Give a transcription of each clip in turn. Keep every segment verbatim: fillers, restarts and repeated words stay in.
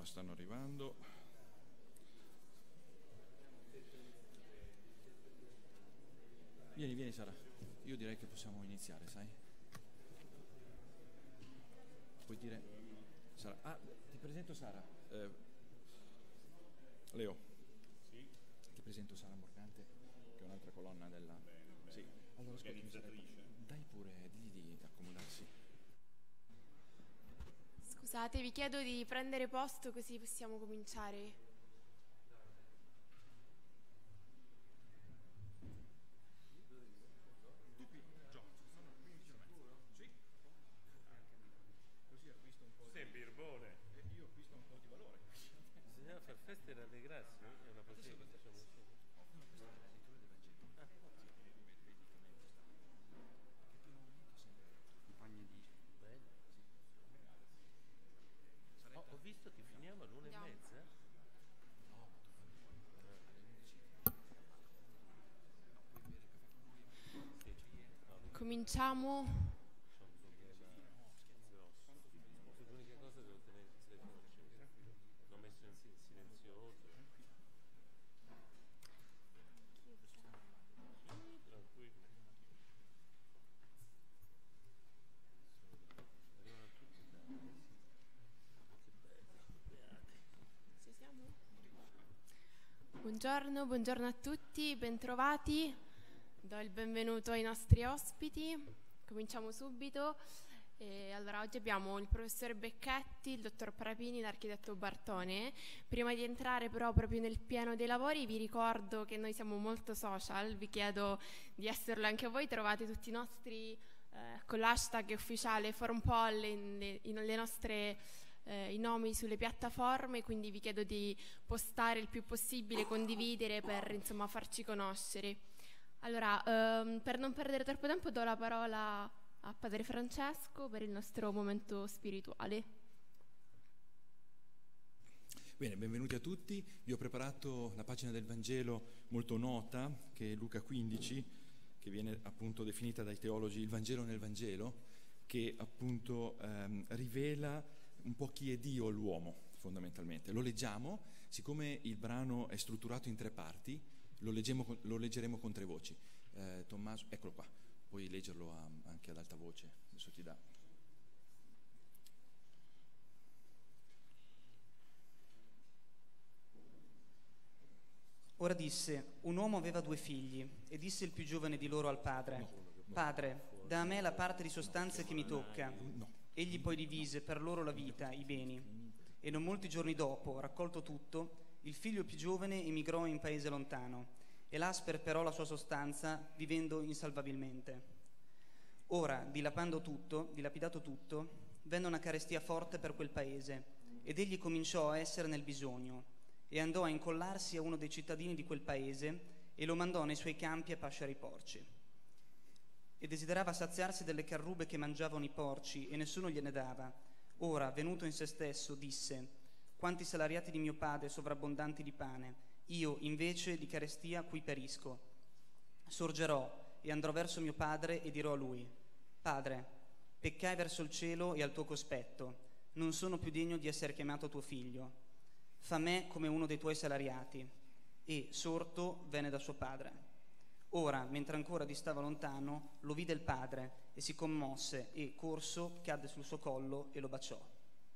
Allora, stanno arrivando. Vieni, vieni Sara. Io direi che possiamo iniziare, sai? Puoi dire... Sara. Ah, ti presento Sara. Eh, Leo. Sì. Ti presento Sara Morgante, che è un'altra colonna della... Bene, sì. Allora, organizzatrice. Dai pure, digli di accomodarsi. Scusate, vi chiedo di prendere posto così possiamo cominciare. Così acquisto un po' Sei birbone. e io acquisto un po' di valore. Bisognava far festa e rallegrarsi, è una passione che facciamo sempre. No, questa è la lettura del Vangelo. Ah, sì, vedi, vedi come sta. Perché primo momento sempre compagni di... Bello. Saretta? Oh, ho visto che finiamo all'una e Andiamo. mezza. No, ma tu fai alle undici. No, puoi bere il caffè con noi. Cominciamo. C'ho un problema grosso. L'unica cosa devo tenere il telefono acceso. L'ho messo in si- silenzioso. Sì, tranquillo. Arrivano tutti tardi. Che bello, beati. Ci siamo? Buongiorno, buongiorno a tutti, bentrovati. Do il benvenuto ai nostri ospiti. Cominciamo subito. E allora, oggi abbiamo il professor Becchetti, il dottor Parapini, l'architetto Bartone. Prima di entrare però proprio nel pieno dei lavori, vi ricordo che noi siamo molto social, vi chiedo di esserlo anche voi. Trovate tutti i nostri eh, con l'hashtag ufficiale ForumPoll in le, in le nostre eh, i nomi sulle piattaforme, quindi vi chiedo di postare il più possibile, condividere per insomma farci conoscere. Allora, ehm, per non perdere troppo tempo do la parola a Padre Francesco per il nostro momento spirituale. Bene, benvenuti a tutti. Vi ho preparato la pagina del Vangelo molto nota, che è Luca quindici, che viene appunto definita dai teologi il Vangelo nel Vangelo, che appunto ehm, rivela un po' chi è Dio all'uomo, fondamentalmente. Lo leggiamo, siccome il brano è strutturato in tre parti, lo, leggeremo con, lo leggeremo con tre voci. Eh, Tommaso, eccolo qua, puoi leggerlo a, anche ad alta voce, adesso ti dà. Ora disse, un uomo aveva due figli, e disse il più giovane di loro al padre, Padre, da a me la parte di sostanza che mi tocca. Egli poi divise per loro la vita, i beni. E non molti giorni dopo, raccolto tutto, il figlio più giovane emigrò in paese lontano, e là sperperò la sua sostanza, vivendo insalvabilmente. Ora, dilapando tutto, dilapidato tutto, venne una carestia forte per quel paese, ed egli cominciò a essere nel bisogno, e andò a incollarsi a uno dei cittadini di quel paese, e lo mandò nei suoi campi a pascere i porci. E desiderava saziarsi delle carrube che mangiavano i porci, e nessuno gliene dava. Ora, venuto in se stesso, disse, quanti salariati di mio padre sovrabbondanti di pane, io invece di carestia qui perisco. Sorgerò e andrò verso mio padre e dirò a lui, Padre, peccai verso il cielo e al tuo cospetto, non sono più degno di essere chiamato tuo figlio. Fa me come uno dei tuoi salariati. E, sorto, venne da suo padre. Ora, mentre ancora distava lontano, lo vide il padre e si commosse e, corso, cadde sul suo collo e lo baciò.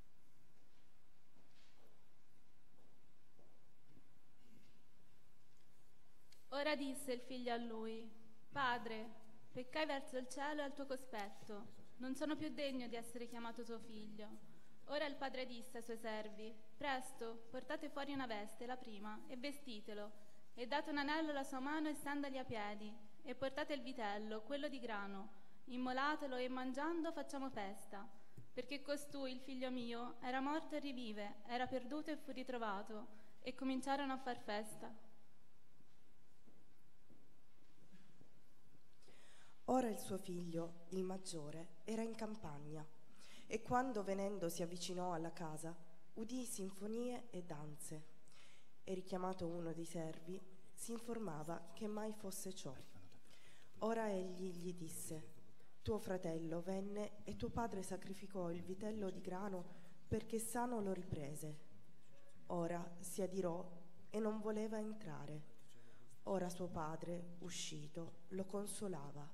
Ora disse il figlio a lui, Padre, peccai verso il cielo e al tuo cospetto, non sono più degno di essere chiamato tuo figlio. Ora il padre disse ai suoi servi, presto, portate fuori una veste, la prima, e vestitelo, e date un anello alla sua mano e sandali a piedi, e portate il vitello, quello di grano, immolatelo e mangiando facciamo festa, perché costui, il figlio mio, era morto e rivive, era perduto e fu ritrovato, e cominciarono a far festa. Ora il suo figlio, il maggiore, era in campagna, e quando venendo si avvicinò alla casa, udì sinfonie e danze, e richiamato uno dei servi, si informava che mai fosse ciò. Ora egli gli disse, tuo fratello venne e tuo padre sacrificò il vitello di grano perché sano lo riprese. Ora si adirò e non voleva entrare. Ora suo padre, uscito, lo consolava.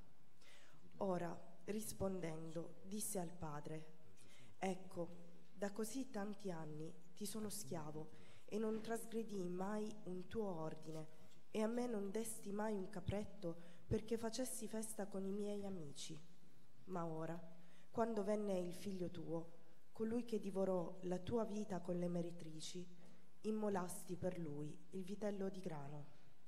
Ora, rispondendo, disse al padre: ecco, da così tanti anni ti sono schiavo e non trasgredii mai un tuo ordine, e a me non desti mai un capretto perché facessi festa con i miei amici. Ma ora, quando venne il figlio tuo, colui che divorò la tua vita con le meretrici, immolasti per lui il vitello di grano.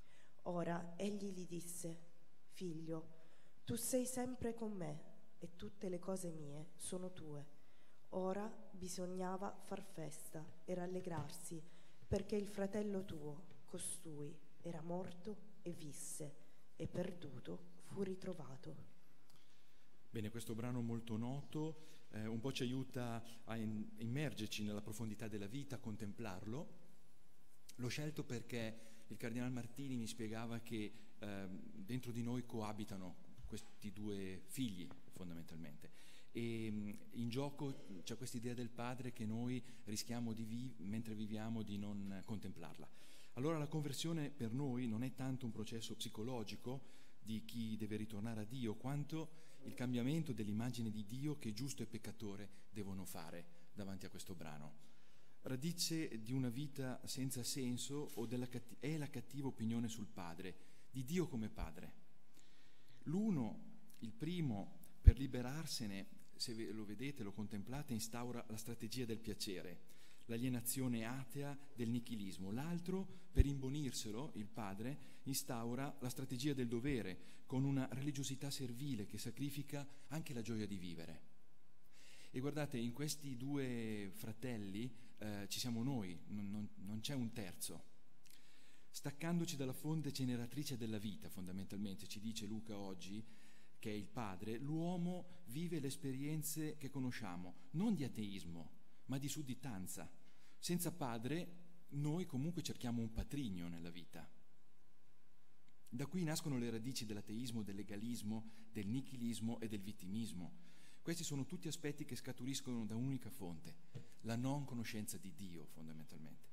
Ora egli gli disse: figlio, tu sei sempre con me e tutte le cose mie sono tue. Ora bisognava far festa e rallegrarsi, perché il fratello tuo, costui, era morto e visse, e perduto fu ritrovato. Bene, questo brano molto noto eh, un po' ci aiuta a in- immergerci nella profondità della vita, a contemplarlo. L'ho scelto perché il Cardinal Martini mi spiegava che eh, dentro di noi coabitano questi due figli, fondamentalmente. E in gioco c'è questa idea del padre che noi rischiamo di vi- mentre viviamo di non contemplarla. Allora la conversione per noi non è tanto un processo psicologico di chi deve ritornare a Dio, quanto il cambiamento dell'immagine di Dio che giusto e peccatore devono fare davanti a questo brano. Radice di una vita senza senso o della catti- è la cattiva opinione sul padre, di Dio come padre. L'uno, il primo, per liberarsene, se lo vedete, lo contemplate, instaura la strategia del piacere, l'alienazione atea del nichilismo. L'altro, per imbonirselo, il padre, instaura la strategia del dovere, con una religiosità servile che sacrifica anche la gioia di vivere. E guardate, in questi due fratelli eh, ci siamo noi, non, non, non c'è un terzo. Staccandoci dalla fonte generatrice della vita, fondamentalmente, ci dice Luca oggi, che è il padre, l'uomo vive le esperienze che conosciamo, non di ateismo, ma di sudditanza. Senza padre noi comunque cerchiamo un patrigno nella vita. Da qui nascono le radici dell'ateismo, del legalismo, del nichilismo e del vittimismo. Questi sono tutti aspetti che scaturiscono da un'unica fonte, la non conoscenza di Dio, fondamentalmente.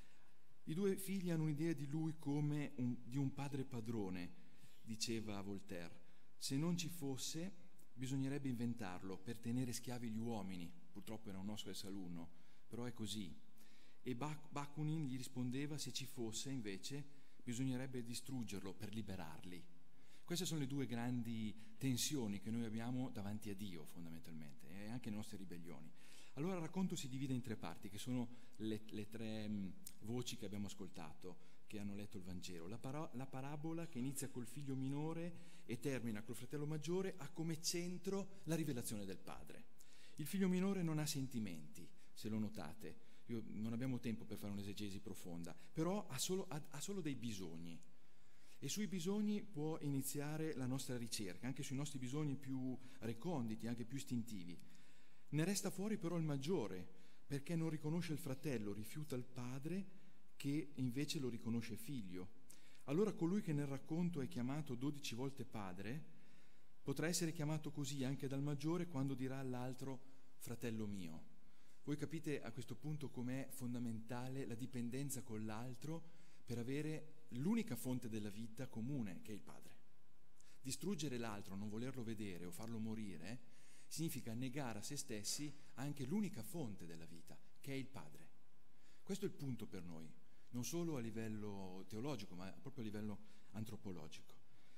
I due figli hanno un'idea di lui come un, di un padre padrone, diceva Voltaire. Se non ci fosse, bisognerebbe inventarlo per tenere schiavi gli uomini. Purtroppo era un nostro ex-alunno, però è così. E Bakunin gli rispondeva: se ci fosse, invece, bisognerebbe distruggerlo per liberarli. Queste sono le due grandi tensioni che noi abbiamo davanti a Dio, fondamentalmente, e anche le nostre ribellioni. Allora il racconto si divide in tre parti, che sono le, le tre mh, voci che abbiamo ascoltato, che hanno letto il Vangelo. La, para- la parabola, che inizia col figlio minore e termina col fratello maggiore, ha come centro la rivelazione del padre. Il figlio minore non ha sentimenti, se lo notate. Io, non abbiamo tempo per fare un'esegesi profonda, però ha solo, ha, ha solo dei bisogni. E sui bisogni può iniziare la nostra ricerca, anche sui nostri bisogni più reconditi, anche più istintivi. Ne resta fuori però il maggiore, perché non riconosce il fratello, rifiuta il padre che invece lo riconosce figlio. Allora colui che nel racconto è chiamato dodici volte padre potrà essere chiamato così anche dal maggiore quando dirà all'altro fratello mio. Voi capite a questo punto com'è fondamentale la dipendenza con l'altro per avere l'unica fonte della vita comune, che è il padre. Distruggere l'altro, non volerlo vedere o farlo morire, significa negare a se stessi anche l'unica fonte della vita, che è il padre. Questo è il punto per noi, non solo a livello teologico, ma proprio a livello antropologico.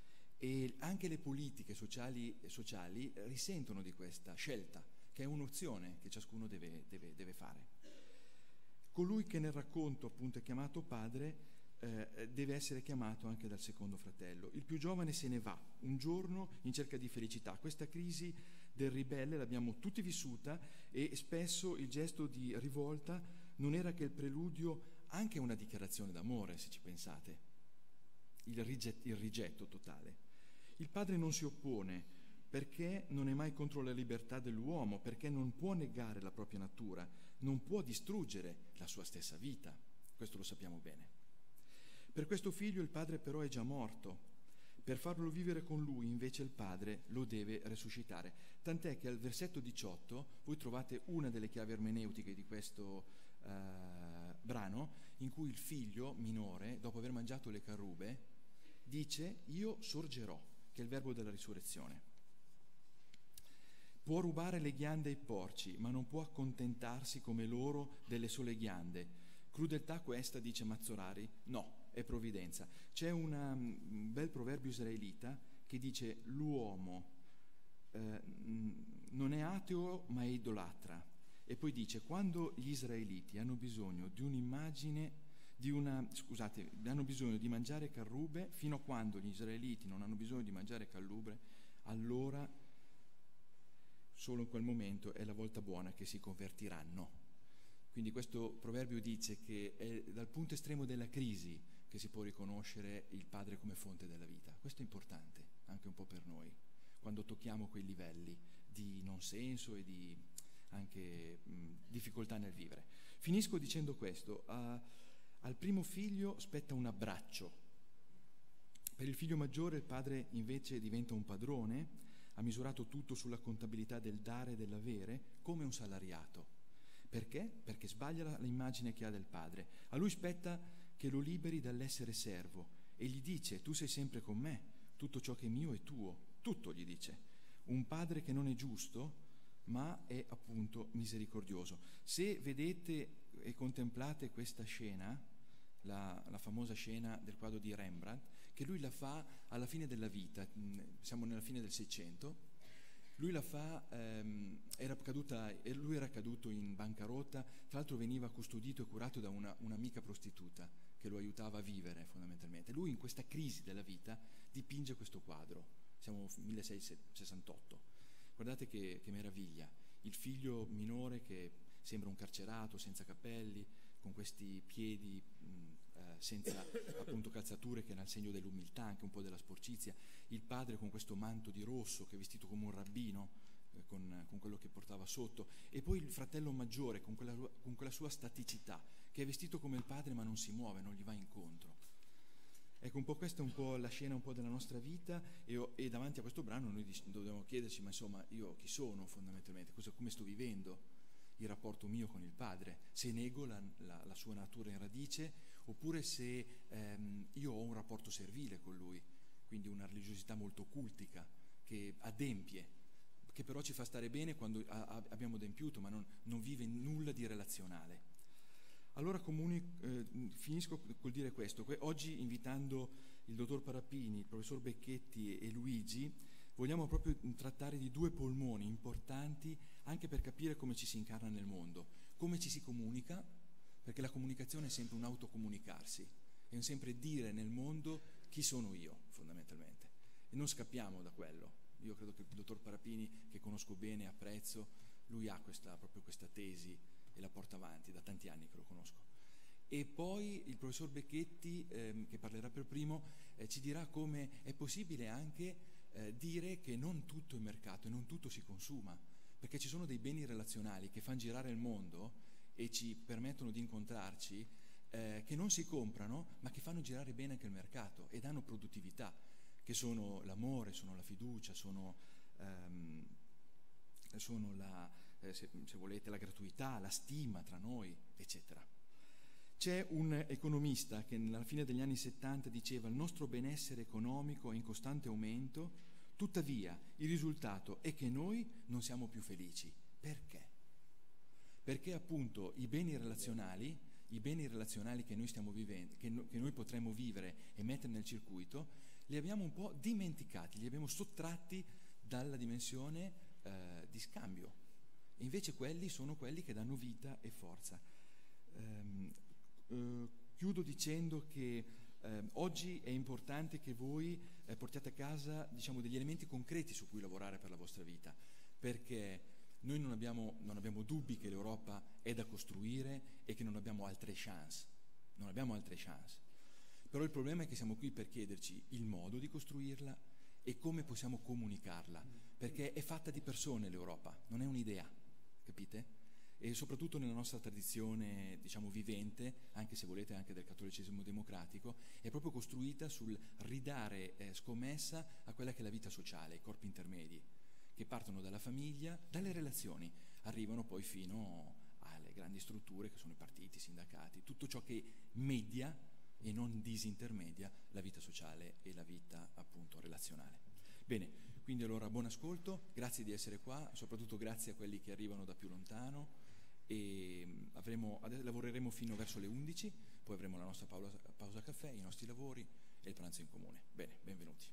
E anche le politiche sociali, sociali risentono di questa scelta, che è un'opzione che ciascuno deve, deve, deve fare. Colui che nel racconto appunto è chiamato padre eh, deve essere chiamato anche dal secondo fratello. Il più giovane se ne va un giorno in cerca di felicità. Questa crisi del ribelle l'abbiamo tutti vissuta e spesso il gesto di rivolta non era che il preludio anche a una dichiarazione d'amore, se ci pensate, il, riget- il rigetto totale. Il padre non si oppone perché non è mai contro la libertà dell'uomo, perché non può negare la propria natura, non può distruggere la sua stessa vita. Questo lo sappiamo bene. Per questo figlio il padre però è già morto. Per farlo vivere con lui invece il padre lo deve resuscitare. Tant'è che al versetto diciotto voi trovate una delle chiavi ermeneutiche di questo, uh, eh, brano in cui il figlio minore, dopo aver mangiato le carrube, dice io sorgerò, che è il verbo della risurrezione. Può rubare le ghiande ai porci, ma non può accontentarsi come loro delle sole ghiande. Crudeltà questa, dice Mazzorari, no, è provvidenza. C'è una, un bel proverbio israelita che dice l'uomo eh, non è ateo ma è idolatra, e poi dice quando gli israeliti hanno bisogno di un'immagine di una scusate hanno bisogno di mangiare carrube, fino a quando gli israeliti non hanno bisogno di mangiare carrube, allora solo in quel momento è la volta buona che si convertiranno. Quindi questo proverbio dice che è dal punto estremo della crisi che si può riconoscere il Padre come fonte della vita. Questo è importante anche un po' per noi, quando tocchiamo quei livelli di non senso e di anche mh, difficoltà nel vivere. Finisco dicendo questo: uh, al primo figlio spetta un abbraccio. Per il figlio maggiore il padre invece diventa un padrone, ha misurato tutto sulla contabilità del dare e dell'avere come un salariato. Perché? Perché sbaglia la, l'immagine che ha del padre. A lui spetta che lo liberi dall'essere servo e gli dice tu sei sempre con me, tutto ciò che è mio è tuo, tutto gli dice. Un padre che non è giusto ma è appunto misericordioso. Se vedete e contemplate questa scena, la, la famosa scena del quadro di Rembrandt, che lui la fa alla fine della vita, siamo nella fine del Seicento, lui la fa, ehm, era caduta, lui era caduto in bancarotta, tra l'altro veniva custodito e curato da una, un'amica prostituta che lo aiutava a vivere fondamentalmente. Lui in questa crisi della vita dipinge questo quadro, siamo nel milleseicentosessantotto. Guardate che, che meraviglia, il figlio minore che sembra un carcerato, senza capelli, con questi piedi mh, eh, senza appunto calzature, che era il segno dell'umiltà, anche un po' della sporcizia, il padre con questo manto di rosso che è vestito come un rabbino, eh, con, con quello che portava sotto, e poi il fratello maggiore con quella, con quella sua staticità, che è vestito come il padre ma non si muove, non gli va incontro. Ecco, un po' questa è un po' la scena un po' della nostra vita, e, e davanti a questo brano noi dobbiamo chiederci, ma insomma, io chi sono fondamentalmente, cosa, come sto vivendo il rapporto mio con il Padre, se nego la, la, la sua natura in radice, oppure se ehm, io ho un rapporto servile con Lui, quindi una religiosità molto cultica, che adempie, che però ci fa stare bene quando a, a, abbiamo adempiuto, ma non, non vive nulla di relazionale. Allora comuni, eh, finisco col dire questo. Que- oggi, invitando il dottor Parapini, il professor Becchetti e, e Luigi, vogliamo proprio trattare di due polmoni importanti anche per capire come ci si incarna nel mondo, come ci si comunica, perché la comunicazione è sempre un autocomunicarsi, è un sempre dire nel mondo chi sono io, fondamentalmente, e non scappiamo da quello. Io credo che il dottor Parapini, che conosco bene e apprezzo, lui ha questa, proprio questa tesi e la porta avanti, da tanti anni che lo conosco. E poi il professor Becchetti, ehm, che parlerà per primo, eh, ci dirà come è possibile anche eh, dire che non tutto è mercato e non tutto si consuma, perché ci sono dei beni relazionali che fanno girare il mondo e ci permettono di incontrarci, eh, che non si comprano ma che fanno girare bene anche il mercato e danno produttività, che sono l'amore, sono la fiducia, sono, ehm, sono la, eh, se, se volete, la gratuità, la stima tra noi, eccetera. C'è un economista che alla fine degli anni settanta diceva: il nostro benessere economico è in costante aumento, tuttavia il risultato è che noi non siamo più felici. Perché? Perché appunto i beni relazionali, i beni relazionali che noi stiamo vivendo, che, no, che noi potremmo vivere e mettere nel circuito, li abbiamo un po' dimenticati, li abbiamo sottratti dalla dimensione eh, di scambio. E invece quelli sono quelli che danno vita e forza. Um, Uh, chiudo dicendo che uh, oggi è importante che voi uh, portiate a casa, diciamo, degli elementi concreti su cui lavorare per la vostra vita, perché noi non abbiamo, non abbiamo dubbi che l'Europa è da costruire e che non abbiamo altre chance, non abbiamo altre chance. Però il problema è che siamo qui per chiederci il modo di costruirla e come possiamo comunicarla, perché è fatta di persone l'Europa, non è un'idea, capite? E soprattutto nella nostra tradizione, diciamo, vivente, anche se volete anche del cattolicesimo democratico, è proprio costruita sul ridare eh, scommessa a quella che è la vita sociale, i corpi intermedi, che partono dalla famiglia, dalle relazioni, arrivano poi fino alle grandi strutture che sono i partiti, i sindacati, tutto ciò che media e non disintermedia la vita sociale e la vita appunto relazionale. Bene, quindi allora buon ascolto, grazie di essere qua, soprattutto grazie a quelli che arrivano da più lontano, e avremo, adesso lavoreremo fino verso le undici, poi avremo la nostra pausa, pausa caffè, i nostri lavori e il pranzo in comune. Bene, benvenuti.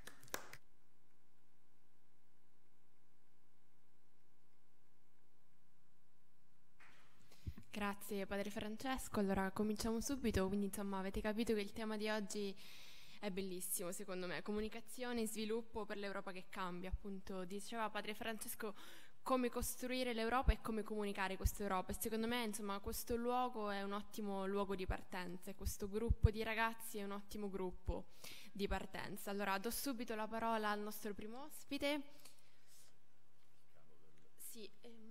Grazie Padre Francesco, allora cominciamo subito, quindi insomma avete capito che il tema di oggi è bellissimo secondo me, comunicazione e sviluppo per l'Europa che cambia, appunto diceva Padre Francesco come costruire l'Europa e come comunicare questa Europa, e secondo me insomma questo luogo è un ottimo luogo di partenza, e questo gruppo di ragazzi è un ottimo gruppo di partenza. Allora do subito la parola al nostro primo ospite. Sì, ehm...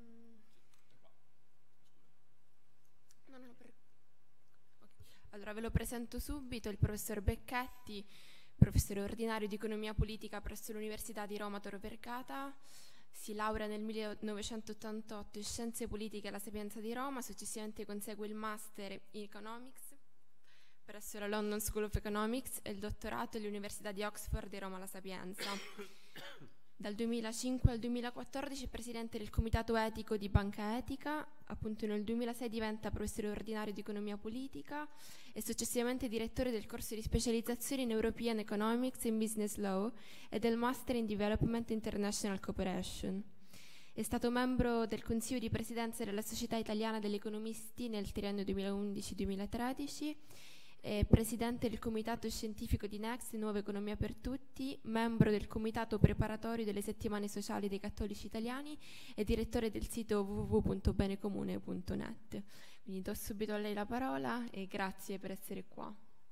No, no, per... okay. Allora ve lo presento subito, il professor Becchetti, professore ordinario di economia politica presso l'Università di Roma Tor Vergata, si laurea nel millenovecentottantotto in scienze politiche alla Sapienza di Roma, successivamente consegue il master in economics presso la London School of Economics e il dottorato all'Università di Oxford e Roma La Sapienza. Dal duemilacinque al duemilaquattordici è presidente del comitato etico di Banca Etica, appunto nel duemilasei diventa professore ordinario di economia politica e successivamente direttore del corso di specializzazione in European Economics and Business Law e del Master in Development International Cooperation. È stato membro del Consiglio di Presidenza della Società Italiana degli Economisti nel triennio duemilaundici duemilatredici, è presidente del comitato scientifico di Next, Nuova Economia per Tutti, membro del comitato preparatorio delle settimane sociali dei cattolici italiani e direttore del sito w w w punto benecomune punto net. Quindi do subito a lei la parola e grazie per essere qua.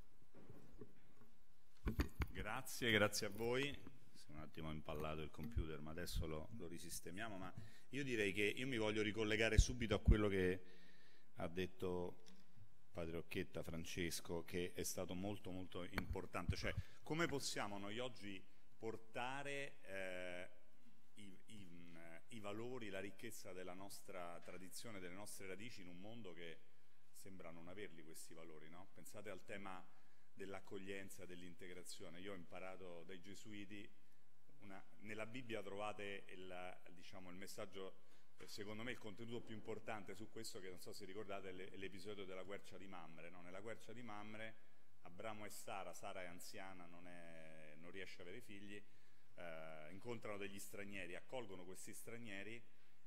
Grazie, grazie a voi. Si è un attimo impallato il computer, ma adesso lo, lo risistemiamo. Ma io direi che io mi voglio ricollegare subito a quello che ha detto Padre Occhetta, Francesco, che è stato molto molto importante, cioè come possiamo noi oggi portare eh, i, i, i valori, la ricchezza della nostra tradizione, delle nostre radici in un mondo che sembra non averli questi valori, no? Pensate al tema dell'accoglienza, dell'integrazione. Io ho imparato dai gesuiti, una, nella Bibbia trovate il, diciamo, il messaggio, secondo me il contenuto più importante su questo, che non so se ricordate, è l'episodio della quercia di Mamre, no? Nella quercia di Mamre Abramo e Sara, Sara è anziana, non, è, non riesce ad avere figli, eh, incontrano degli stranieri, accolgono questi stranieri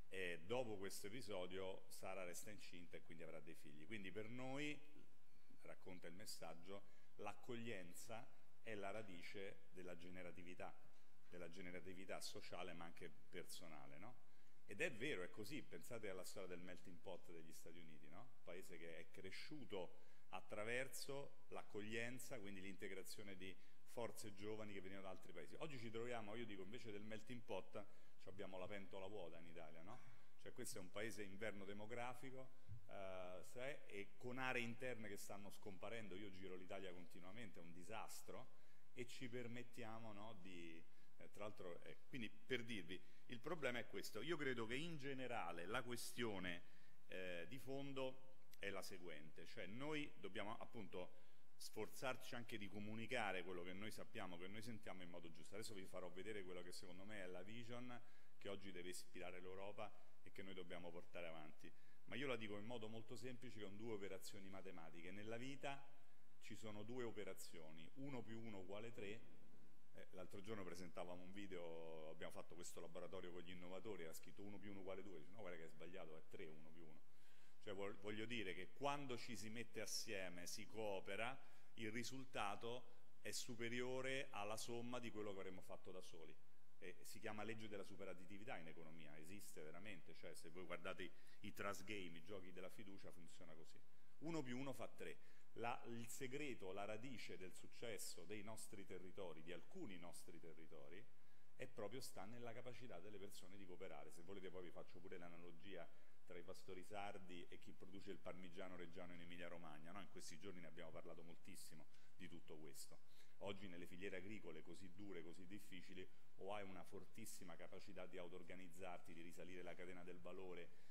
e dopo questo episodio Sara resta incinta e quindi avrà dei figli. Quindi per noi, racconta il messaggio, l'accoglienza è la radice della generatività, della generatività sociale ma anche personale, no? Ed è vero, è così. Pensate alla storia del melting pot degli Stati Uniti, no? Un paese che è cresciuto attraverso l'accoglienza, quindi l'integrazione di forze giovani che venivano da altri paesi. Oggi ci troviamo, io dico, invece del melting pot abbiamo la pentola vuota in Italia, no? Cioè questo è un paese inverno demografico eh, se, e con aree interne che stanno scomparendo. Io giro l'Italia continuamente, è un disastro, e ci permettiamo, no, di... Eh, tra l'altro, eh, quindi per dirvi, il problema è questo. Io credo che in generale la questione eh, di fondo è la seguente, cioè noi dobbiamo appunto sforzarci anche di comunicare quello che noi sappiamo, che noi sentiamo in modo giusto. Adesso vi farò vedere quello che secondo me è la vision che oggi deve ispirare l'Europa e che noi dobbiamo portare avanti. Ma io la dico in modo molto semplice, con due operazioni matematiche. Nella vita ci sono due operazioni, uno più uno uguale tre. L'altro giorno presentavamo un video, abbiamo fatto questo laboratorio con gli innovatori, era scritto uno più uno uguale due, dice, no, guarda che è sbagliato, è tre, uno più uno. Cioè voglio dire che quando ci si mette assieme, si coopera, il risultato è superiore alla somma di quello che avremmo fatto da soli. E si chiama legge della superadditività in economia, esiste veramente, cioè se voi guardate i, i trust game, i giochi della fiducia, funziona così. uno più uno fa tre. La, il segreto, la radice del successo dei nostri territori, di alcuni nostri territori, è proprio sta nella capacità delle persone di cooperare. Se volete poi vi faccio pure l'analogia tra i pastori sardi e chi produce il parmigiano reggiano in Emilia Romagna, no? In questi giorni ne abbiamo parlato moltissimo di tutto questo. Oggi nelle filiere agricole così dure, così difficili, o hai una fortissima capacità di auto-organizzarti, di risalire la catena del valore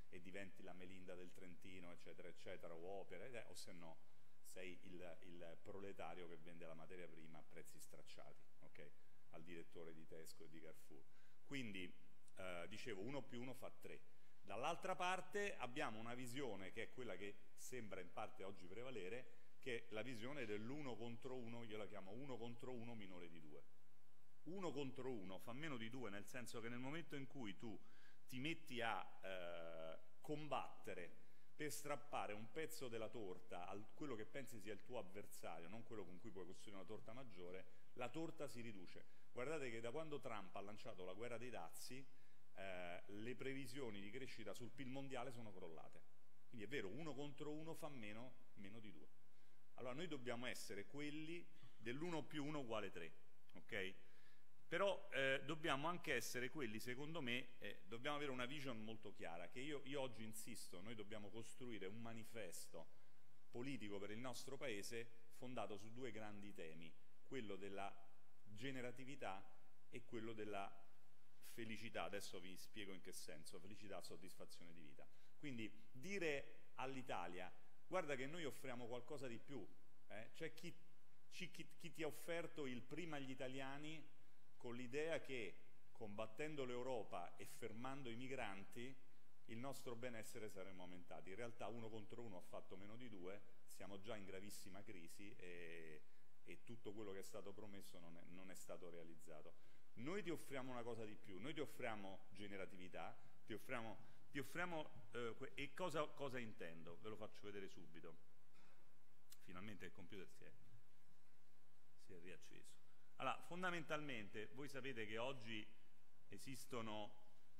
e diventi la Melinda del Trentino, eccetera, eccetera, o opere, eh, o se no sei il, il proletario che vende la materia prima a prezzi stracciati, ok? Al direttore di Tesco e di Carrefour. Quindi, eh, dicevo, uno più uno fa tre. Dall'altra parte abbiamo una visione che è quella che sembra in parte oggi prevalere, che è la visione dell'uno contro uno, io la chiamo uno contro uno minore di due. Uno contro uno fa meno di due, nel senso che nel momento in cui tu ti metti a eh, combattere per strappare un pezzo della torta a quello che pensi sia il tuo avversario, non quello con cui puoi costruire una torta maggiore, la torta si riduce. Guardate che da quando Trump ha lanciato la guerra dei dazi, eh, le previsioni di crescita sul P I L mondiale sono crollate. Quindi è vero, uno contro uno fa meno, meno di due. Allora noi dobbiamo essere quelli dell'uno più uno uguale tre, ok? Però eh, dobbiamo anche essere quelli, secondo me, eh, dobbiamo avere una vision molto chiara, che io, io oggi insisto, noi dobbiamo costruire un manifesto politico per il nostro Paese fondato su due grandi temi, quello della generatività e quello della felicità. Adesso vi spiego in che senso: felicità, soddisfazione di vita. Quindi dire all'Italia: guarda che noi offriamo qualcosa di più, eh? C'è chi, chi, chi ti ha offerto il prima agli italiani con l'idea che combattendo l'Europa e fermando i migranti il nostro benessere saremmo aumentati. In realtà uno contro uno ha fatto meno di due, siamo già in gravissima crisi e, e tutto quello che è stato promesso non è, non è stato realizzato. Noi ti offriamo una cosa di più, noi ti offriamo generatività, ti offriamo, ti offriamo eh, e cosa, cosa intendo? Ve lo faccio vedere subito. Finalmente il computer si è, si è riacceso. Allora, fondamentalmente, voi sapete che oggi esistono,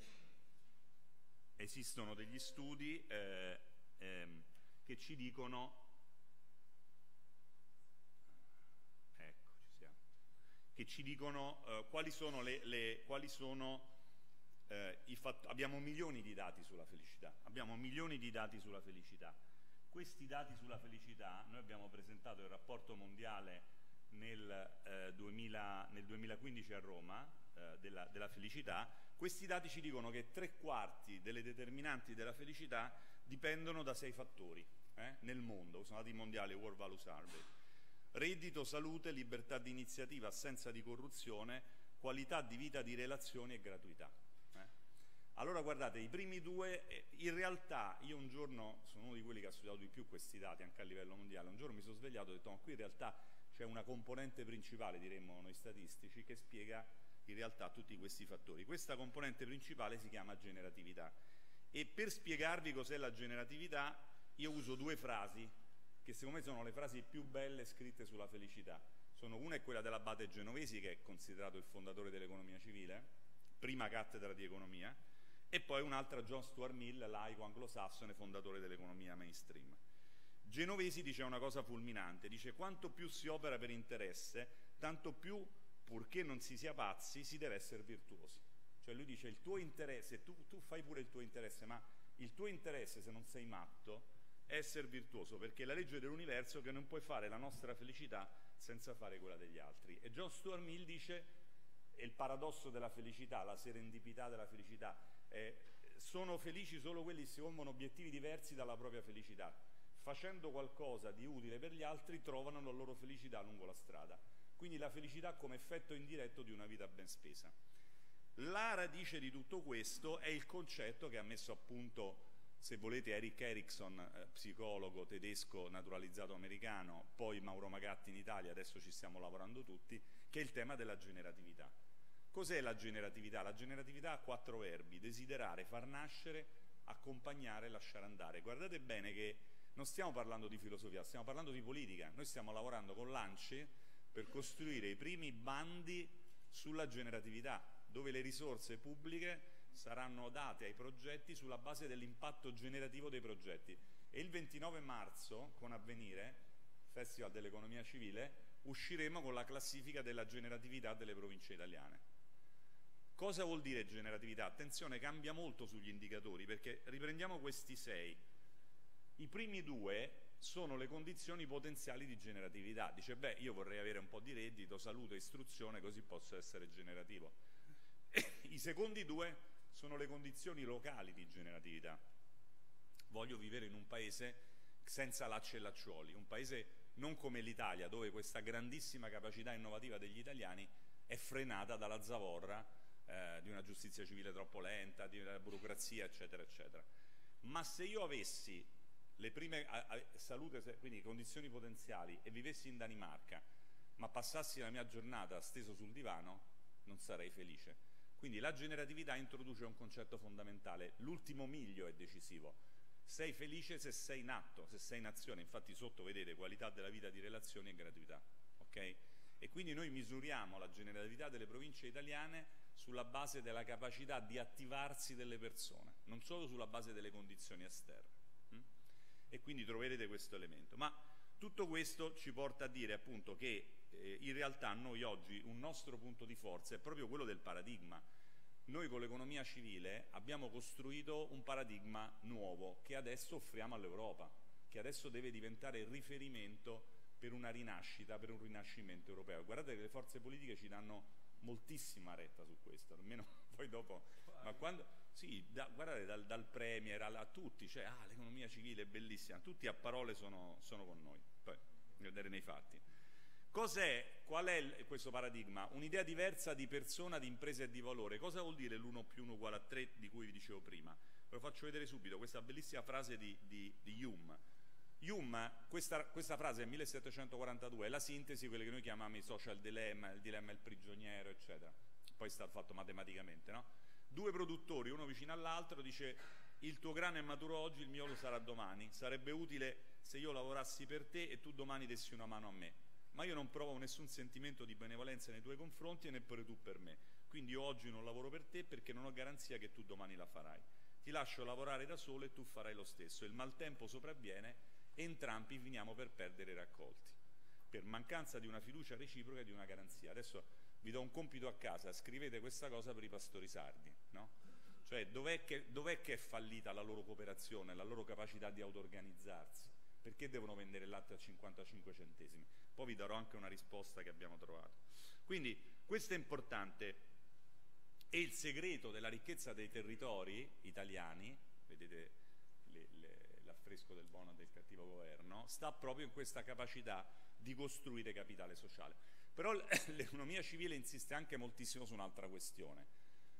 esistono degli studi eh, ehm, che ci dicono, ecco, ci siamo, che ci dicono eh, quali sono le, le quali sono eh, i fattori. Abbiamo milioni di dati sulla felicità, abbiamo milioni di dati sulla felicità. Questi dati sulla felicità, noi abbiamo presentato il rapporto mondiale Nel, eh, duemila, nel duemilaquindici a Roma eh, della, della felicità. Questi dati ci dicono che tre quarti delle determinanti della felicità dipendono da sei fattori eh, nel mondo, sono dati mondiali, World Value Survey: reddito, salute, libertà di iniziativa, assenza di corruzione, qualità di vita, di relazioni e gratuità. Eh. Allora guardate, i primi due, eh, in realtà io un giorno, sono uno di quelli che ha studiato di più questi dati anche a livello mondiale, un giorno mi sono svegliato e ho detto: ma qui in realtà c'è una componente principale, diremmo noi statistici, che spiega in realtà tutti questi fattori. Questa componente principale si chiama generatività. E per spiegarvi cos'è la generatività, io uso due frasi, che secondo me sono le frasi più belle scritte sulla felicità. Sono, una è quella dell'Abate Genovesi, che è considerato il fondatore dell'economia civile, prima cattedra di economia, e poi un'altra, John Stuart Mill, laico anglosassone, fondatore dell'economia mainstream. Genovesi dice una cosa fulminante, dice: quanto più si opera per interesse, tanto più, purché non si sia pazzi, si deve essere virtuosi. Cioè lui dice: il tuo interesse, tu, tu fai pure il tuo interesse, ma il tuo interesse, se non sei matto, è essere virtuoso, perché è la legge dell'universo che non puoi fare la nostra felicità senza fare quella degli altri. E John Stuart Mill dice: è il paradosso della felicità, la serendipità della felicità, eh, sono felici solo quelli che si pongono obiettivi diversi dalla propria felicità. Facendo qualcosa di utile per gli altri trovano la loro felicità lungo la strada. Quindi la felicità come effetto indiretto di una vita ben spesa. La radice di tutto questo è il concetto che ha messo a punto, se volete, Erik Erikson, eh, psicologo tedesco naturalizzato americano, poi Mauro Magatti in Italia, adesso ci stiamo lavorando tutti, che è il tema della generatività. Cos'è la generatività? La generatività ha quattro verbi: desiderare, far nascere, accompagnare, lasciare andare. Guardate bene che non stiamo parlando di filosofia, stiamo parlando di politica. Noi stiamo lavorando con l'ANCI per costruire i primi bandi sulla generatività, dove le risorse pubbliche saranno date ai progetti sulla base dell'impatto generativo dei progetti. E il ventinove marzo, con Avvenire, Festival dell'Economia Civile, usciremo con la classifica della generatività delle province italiane. Cosa vuol dire generatività? Attenzione, cambia molto sugli indicatori, perché riprendiamo questi sei. I primi due sono le condizioni potenziali di generatività. Dice: beh, io vorrei avere un po' di reddito, salute, istruzione, così posso essere generativo. I secondi due sono le condizioni locali di generatività. voglio vivere in un paese senza lacci e lacciuoli, un paese non come l'Italia, dove questa grandissima capacità innovativa degli italiani è frenata dalla zavorra eh, di una giustizia civile troppo lenta, di una burocrazia, eccetera, eccetera. Ma se io avessi le prime a, a, salute, quindi condizioni potenziali, e vivessi in Danimarca, ma passassi la mia giornata steso sul divano, non sarei felice. Quindi la generatività introduce un concetto fondamentale: l'ultimo miglio è decisivo. Sei felice se sei in atto, se sei in azione. Infatti sotto vedete qualità della vita di relazioni e gratuità, ok? E quindi noi misuriamo la generatività delle province italiane sulla base della capacità di attivarsi delle persone, non solo sulla base delle condizioni esterne. hm? E quindi troverete questo elemento. Ma tutto questo ci porta a dire appunto che eh, in realtà noi oggi un nostro punto di forza è proprio quello del paradigma. Noi con l'economia civile abbiamo costruito un paradigma nuovo che adesso offriamo all'Europa, che adesso deve diventare il riferimento per una rinascita, per un rinascimento europeo. Guardate che le forze politiche ci danno moltissima retta su questo, almeno poi dopo, ma quando, sì, da, guardate dal, dal Premier a, a tutti, cioè ah, l'economia civile è bellissima, tutti a parole sono, sono con noi, poi vedere nei fatti. Cos'è, qual è il, questo paradigma? Un'idea diversa di persona, di impresa e di valore. Cosa vuol dire l'uno più uno uguale a tre di cui vi dicevo prima? Ve lo faccio vedere subito, questa bellissima frase di, di, di Hume. Hume, questa, questa frase è millesettecentoquarantadue, è la sintesi di quelli che noi chiamiamo i social dilemma, il dilemma del prigioniero, eccetera. Poi è stato fatto matematicamente, no? Due produttori, uno vicino all'altro, dice: il tuo grano è maturo oggi, il mio lo sarà domani. Sarebbe utile se io lavorassi per te e tu domani dessi una mano a me. Ma io non provo nessun sentimento di benevolenza nei tuoi confronti e neppure tu per me. Quindi io oggi non lavoro per te perché non ho garanzia che tu domani la farai. Ti lascio lavorare da solo e tu farai lo stesso. Il maltempo sopravviene e entrambi finiamo per perdere i raccolti, per mancanza di una fiducia reciproca e di una garanzia. Adesso vi do un compito a casa: scrivete questa cosa per i pastori sardi, no? Cioè dov'è che, dov'è che è fallita la loro cooperazione, la loro capacità di auto-organizzarsi? Perché devono vendere il latte a cinquantacinque centesimi? Poi vi darò anche una risposta che abbiamo trovato. Quindi questo è importante. E il segreto della ricchezza dei territori italiani, vedete le, le, l'affresco del buono e del cattivo governo, sta proprio in questa capacità di costruire capitale sociale. Però l'economia civile insiste anche moltissimo su un'altra questione.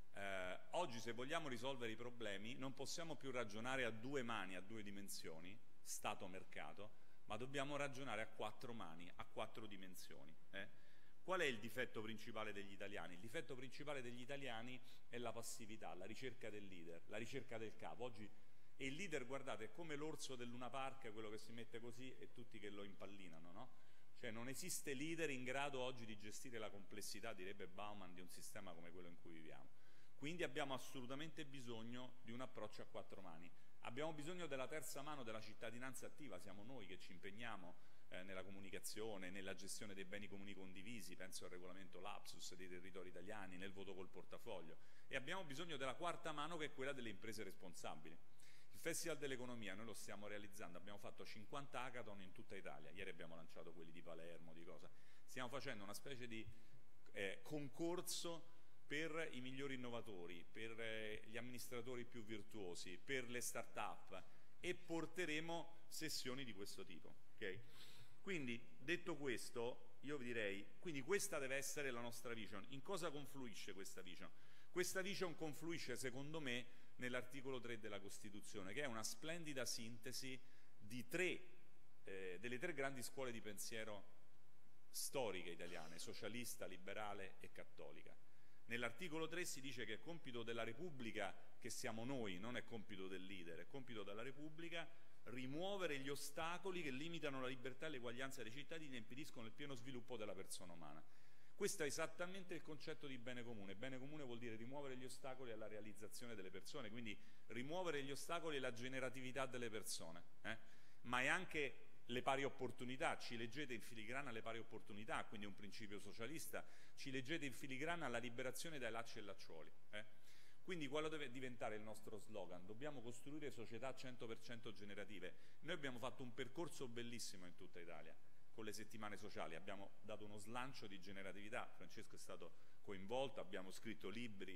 Eh, oggi, se vogliamo risolvere i problemi, non possiamo più ragionare a due mani, a due dimensioni, Stato-mercato, ma dobbiamo ragionare a quattro mani, a quattro dimensioni. Eh? Qual è il difetto principale degli italiani? Il difetto principale degli italiani è la passività, la ricerca del leader, la ricerca del capo. Oggi, e il leader, guardate, è come l'orso del Luna Park, quello che si mette così e tutti che lo impallinano, no? Cioè non esiste leader in grado oggi di gestire la complessità, direbbe Bauman, di un sistema come quello in cui viviamo. Quindi abbiamo assolutamente bisogno di un approccio a quattro mani. Abbiamo bisogno della terza mano, della cittadinanza attiva. Siamo noi che ci impegniamo eh, nella comunicazione, nella gestione dei beni comuni condivisi, penso al regolamento Lapsus dei territori italiani, nel voto col portafoglio. E abbiamo bisogno della quarta mano, che è quella delle imprese responsabili. Il Festival dell'Economia noi lo stiamo realizzando, abbiamo fatto cinquanta hackathon in tutta Italia, ieri abbiamo lanciato quelli di Palermo, di cosa. Stiamo facendo una specie di eh, concorso per i migliori innovatori, per eh, gli amministratori più virtuosi, per le start-up, e porteremo sessioni di questo tipo. Okay? Quindi, detto questo, io vi direi, quindi questa deve essere la nostra vision. In cosa confluisce questa vision? Questa vision confluisce, secondo me, nell'articolo tre della Costituzione, che è una splendida sintesi di tre, eh, delle tre grandi scuole di pensiero storiche italiane, socialista, liberale e cattolica. Nell'articolo tre si dice che è compito della Repubblica, che siamo noi, non è compito del leader, è compito della Repubblica rimuovere gli ostacoli che limitano la libertà e l'eguaglianza dei cittadini e impediscono il pieno sviluppo della persona umana. Questo è esattamente il concetto di bene comune. Bene comune vuol dire rimuovere gli ostacoli alla realizzazione delle persone, quindi rimuovere gli ostacoli alla generatività delle persone, eh? Ma è anche le pari opportunità. Ci leggete in filigrana le pari opportunità, quindi un principio socialista. Ci leggete in filigrana la liberazione dai lacci e lacciuoli. Eh? Quindi quale deve diventare il nostro slogan? Dobbiamo costruire società cento per cento generative. Noi abbiamo fatto un percorso bellissimo in tutta Italia con le settimane sociali, abbiamo dato uno slancio di generatività, Francesco è stato coinvolto, abbiamo scritto libri,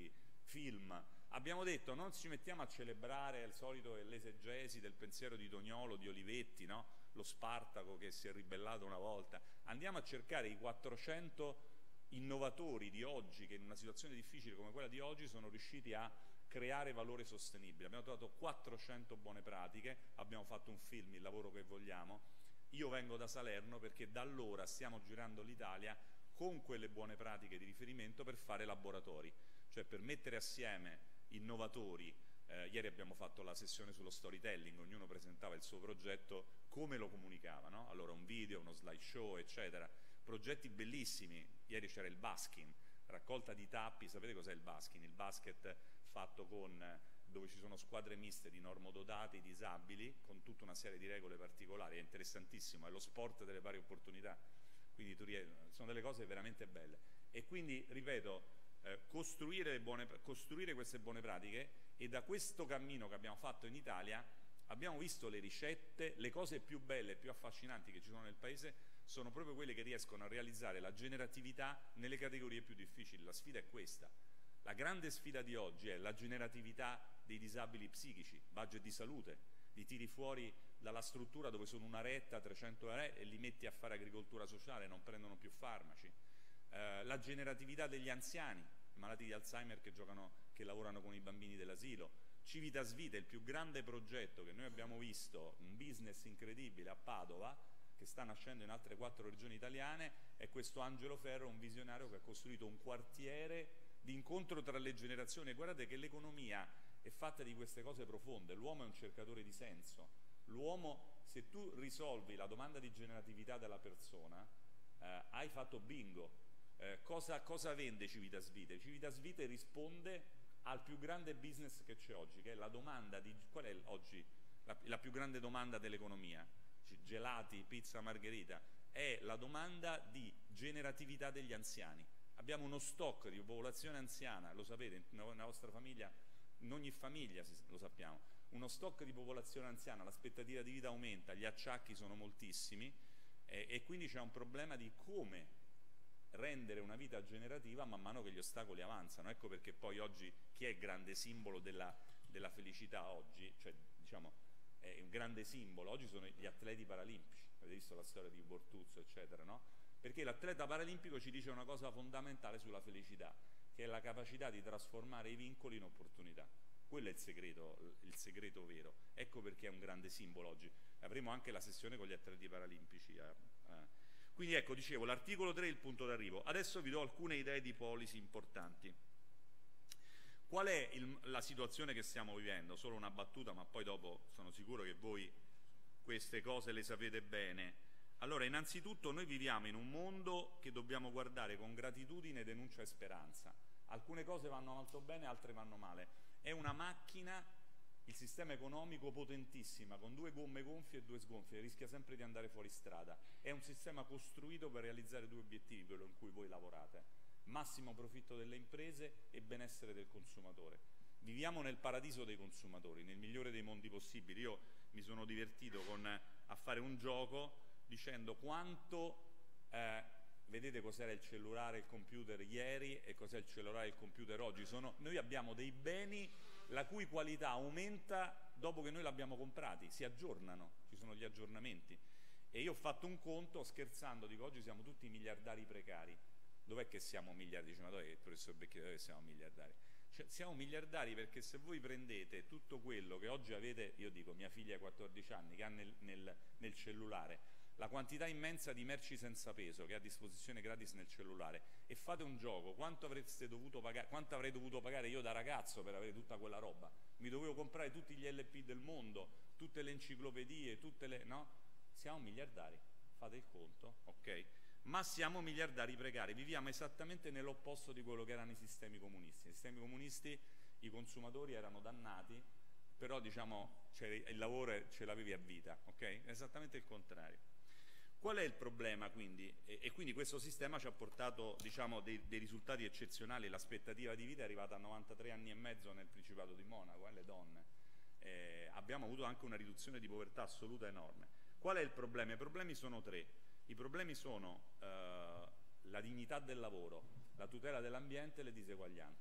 film. Abbiamo detto non ci mettiamo a celebrare il solito l'esegesi del pensiero di Toniolo, di Olivetti, no? Lo Spartaco che si è ribellato una volta. Andiamo a cercare i quattrocento innovatori di oggi che in una situazione difficile come quella di oggi sono riusciti a creare valore sostenibile. Abbiamo trovato quattrocento buone pratiche, abbiamo fatto un film, Il lavoro che vogliamo. Io vengo da Salerno perché da allora stiamo girando l'Italia con quelle buone pratiche di riferimento per fare laboratori, cioè per mettere assieme innovatori. Eh, ieri abbiamo fatto la sessione sullo storytelling, ognuno presentava il suo progetto, come lo comunicava, no? Allora un video, uno slideshow, eccetera. Progetti bellissimi. Ieri c'era il basking, raccolta di tappi. Sapete cos'è il basking? Il basket fatto con, dove ci sono squadre miste di normodotati, disabili, con tutta una serie di regole particolari. È interessantissimo, è lo sport delle pari opportunità. Quindi sono delle cose veramente belle. E quindi, ripeto, eh, costruire, le buone, costruire queste buone pratiche, e da questo cammino che abbiamo fatto in Italia abbiamo visto le ricette, le cose più belle e più affascinanti che ci sono nel paese sono proprio quelle che riescono a realizzare la generatività nelle categorie più difficili. La sfida è questa. La grande sfida di oggi è la generatività dei disabili psichici, budget di salute, li tiri fuori dalla struttura dove sono una retta, trecento euro e li metti a fare agricoltura sociale, non prendono più farmaci. Eh, la generatività degli anziani, malati di Alzheimer che, giocano, che lavorano con i bambini dell'asilo. Civitas Vita, il più grande progetto che noi abbiamo visto, un business incredibile a Padova, che sta nascendo in altre quattro regioni italiane, è questo Angelo Ferro, un visionario che ha costruito un quartiere di incontro tra le generazioni. E guardate che l'economia è fatta di queste cose profonde. L'uomo è un cercatore di senso. L'uomo, se tu risolvi la domanda di generatività della persona, eh, hai fatto bingo. Eh, cosa, cosa vende Civitas Vita? Civitas Vita risponde al più grande business che c'è oggi, che è la domanda di... Qual è oggi la, la più grande domanda dell'economia? Gelati, pizza, margherita. È la domanda di generatività degli anziani. Abbiamo uno stock di popolazione anziana, lo sapete, nella vostra famiglia, in ogni famiglia lo sappiamo, uno stock di popolazione anziana, l'aspettativa di vita aumenta, gli acciacchi sono moltissimi, e, e quindi c'è un problema di come rendere una vita generativa man mano che gli ostacoli avanzano. Ecco perché poi oggi chi è il grande simbolo della, della felicità oggi, cioè diciamo è un grande simbolo, oggi sono gli atleti paralimpici. Avete visto la storia di Bortuzzo eccetera, no? Perché l'atleta paralimpico ci dice una cosa fondamentale sulla felicità, che è la capacità di trasformare i vincoli in opportunità. Quello è il segreto, il segreto vero. Ecco perché è un grande simbolo oggi. Avremo anche la sessione con gli atleti paralimpici. Eh, eh. Quindi ecco, dicevo, l'articolo tre è il punto d'arrivo. Adesso vi do alcune idee di policy importanti. Qual è il, la situazione che stiamo vivendo? Solo una battuta, ma poi dopo sono sicuro che voi queste cose le sapete bene. Allora, innanzitutto noi viviamo in un mondo che dobbiamo guardare con gratitudine, denuncia e speranza. Alcune cose vanno molto bene, altre vanno male. È una macchina, il sistema economico, potentissima, con due gomme gonfie e due sgonfie, rischia sempre di andare fuori strada. È un sistema costruito per realizzare due obiettivi, quello in cui voi lavorate: massimo profitto delle imprese e benessere del consumatore. Viviamo nel paradiso dei consumatori, nel migliore dei mondi possibili. Io mi sono divertito con, a fare un gioco dicendo quanto, eh, vedete cos'era il cellulare e il computer ieri e cos'è il cellulare e il computer oggi. Sono, noi abbiamo dei beni la cui qualità aumenta dopo che noi l'abbiamo comprati, si aggiornano, ci sono gli aggiornamenti. E io ho fatto un conto scherzando, dico oggi siamo tutti miliardari precari. Dov'è che siamo miliardari? Dice, ma dov'è che il professor Becchetti, dove siamo miliardari? Cioè, siamo miliardari perché se voi prendete tutto quello che oggi avete, io dico mia figlia ha quattordici anni, che ha nel, nel, nel cellulare, la quantità immensa di merci senza peso che è a disposizione gratis nel cellulare, e fate un gioco, quanto avreste dovuto pagare, quanto avrei dovuto pagare io da ragazzo per avere tutta quella roba? Mi dovevo comprare tutti gli L P del mondo, tutte le enciclopedie, tutte le... no? Siamo miliardari, fate il conto, ok? Ma siamo miliardari precari, viviamo esattamente nell'opposto di quello che erano i sistemi comunisti. Nei sistemi comunisti i consumatori erano dannati, però diciamo il lavoro ce l'avevi a vita, ok? Esattamente il contrario. Qual è il problema quindi? E, e quindi questo sistema ci ha portato diciamo, dei, dei risultati eccezionali. L'aspettativa di vita è arrivata a novantatré anni e mezzo nel Principato di Monaco, eh, le donne. Eh, abbiamo avuto anche una riduzione di povertà assoluta enorme. Qual è il problema? I problemi sono tre. I problemi sono eh, la dignità del lavoro, la tutela dell'ambiente e le diseguaglianze.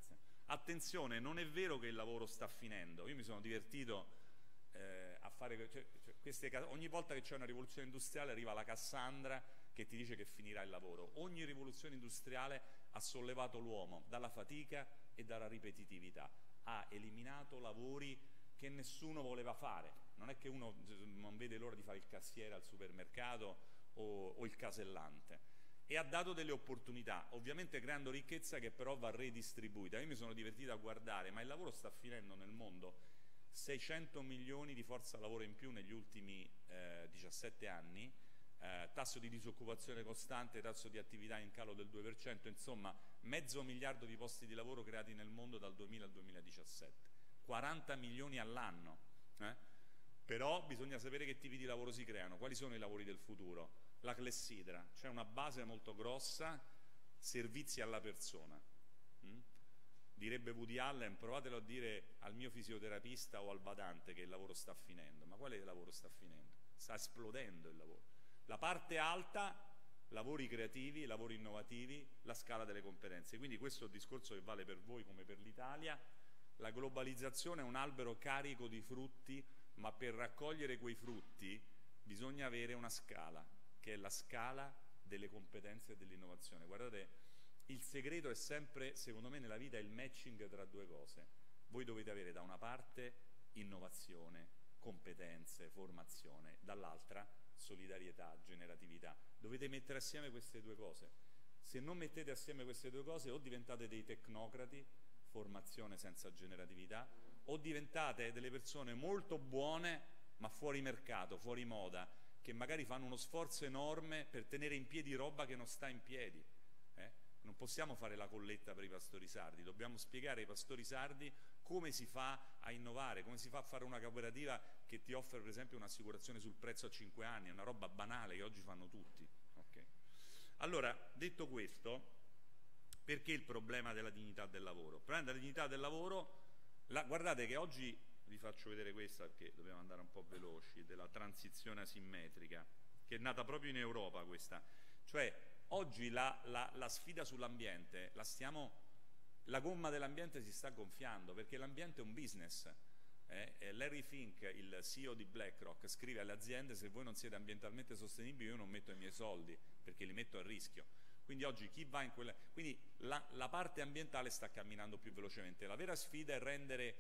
attenzione, non è vero che il lavoro sta finendo. Io mi sono divertito eh, a fare cioè, cioè, queste, ogni volta che c'è una rivoluzione industriale arriva la Cassandra che ti dice che finirà il lavoro. Ogni rivoluzione industriale ha sollevato l'uomo dalla fatica e dalla ripetitività, ha eliminato lavori che nessuno voleva fare. Non è che uno non vede l'ora di fare il cassiere al supermercato o, o il casellante, e ha dato delle opportunità, ovviamente creando ricchezza che però va redistribuita. Io mi sono divertito a guardare, ma il lavoro sta finendo nel mondo. seicento milioni di forza lavoro in più negli ultimi eh, diciassette anni, eh, tasso di disoccupazione costante, tasso di attività in calo del due per cento, insomma mezzo miliardo di posti di lavoro creati nel mondo dal duemila al duemiladiciassette, quaranta milioni all'anno. Eh? Però bisogna sapere che tipi di lavoro si creano, quali sono i lavori del futuro. La clessidra, c'è una base molto grossa, servizi alla persona. Mm? Direbbe Woody Allen, provatelo a dire al mio fisioterapista o al badante che il lavoro sta finendo. Ma quale lavoro sta finendo? Sta esplodendo il lavoro. La parte alta, lavori creativi, lavori innovativi, la scala delle competenze. Quindi questo è un discorso che vale per voi come per l'Italia. La globalizzazione è un albero carico di frutti, ma per raccogliere quei frutti bisogna avere una scala, che è la scala delle competenze e dell'innovazione. Guardate, il segreto è sempre, secondo me, nella vita è il matching tra due cose. Voi dovete avere da una parte innovazione, competenze, formazione, dall'altra solidarietà, generatività. Dovete mettere assieme queste due cose. Se non mettete assieme queste due cose, o diventate dei tecnocrati, formazione senza generatività, o diventate delle persone molto buone ma fuori mercato, fuori moda, che magari fanno uno sforzo enorme per tenere in piedi roba che non sta in piedi. Eh? Non possiamo fare la colletta per i pastori sardi, dobbiamo spiegare ai pastori sardi come si fa a innovare, come si fa a fare una cooperativa che ti offre per esempio un'assicurazione sul prezzo a cinque anni, è una roba banale che oggi fanno tutti. Okay. Allora, detto questo, perché il problema della dignità del lavoro? Il problema della dignità del lavoro, la, guardate che oggi vi faccio vedere questa perché dobbiamo andare un po' veloci, della transizione asimmetrica, che è nata proprio in Europa questa. Cioè, oggi la, la, la sfida sull'ambiente, la stiamo, la gomma dell'ambiente si sta gonfiando, perché l'ambiente è un business. Eh? Larry Fink, il C E O di BlackRock, scrive alle aziende: se voi non siete ambientalmente sostenibili io non metto i miei soldi, perché li metto a rischio. Quindi oggi chi va in quella... Quindi la, la parte ambientale sta camminando più velocemente. La vera sfida è rendere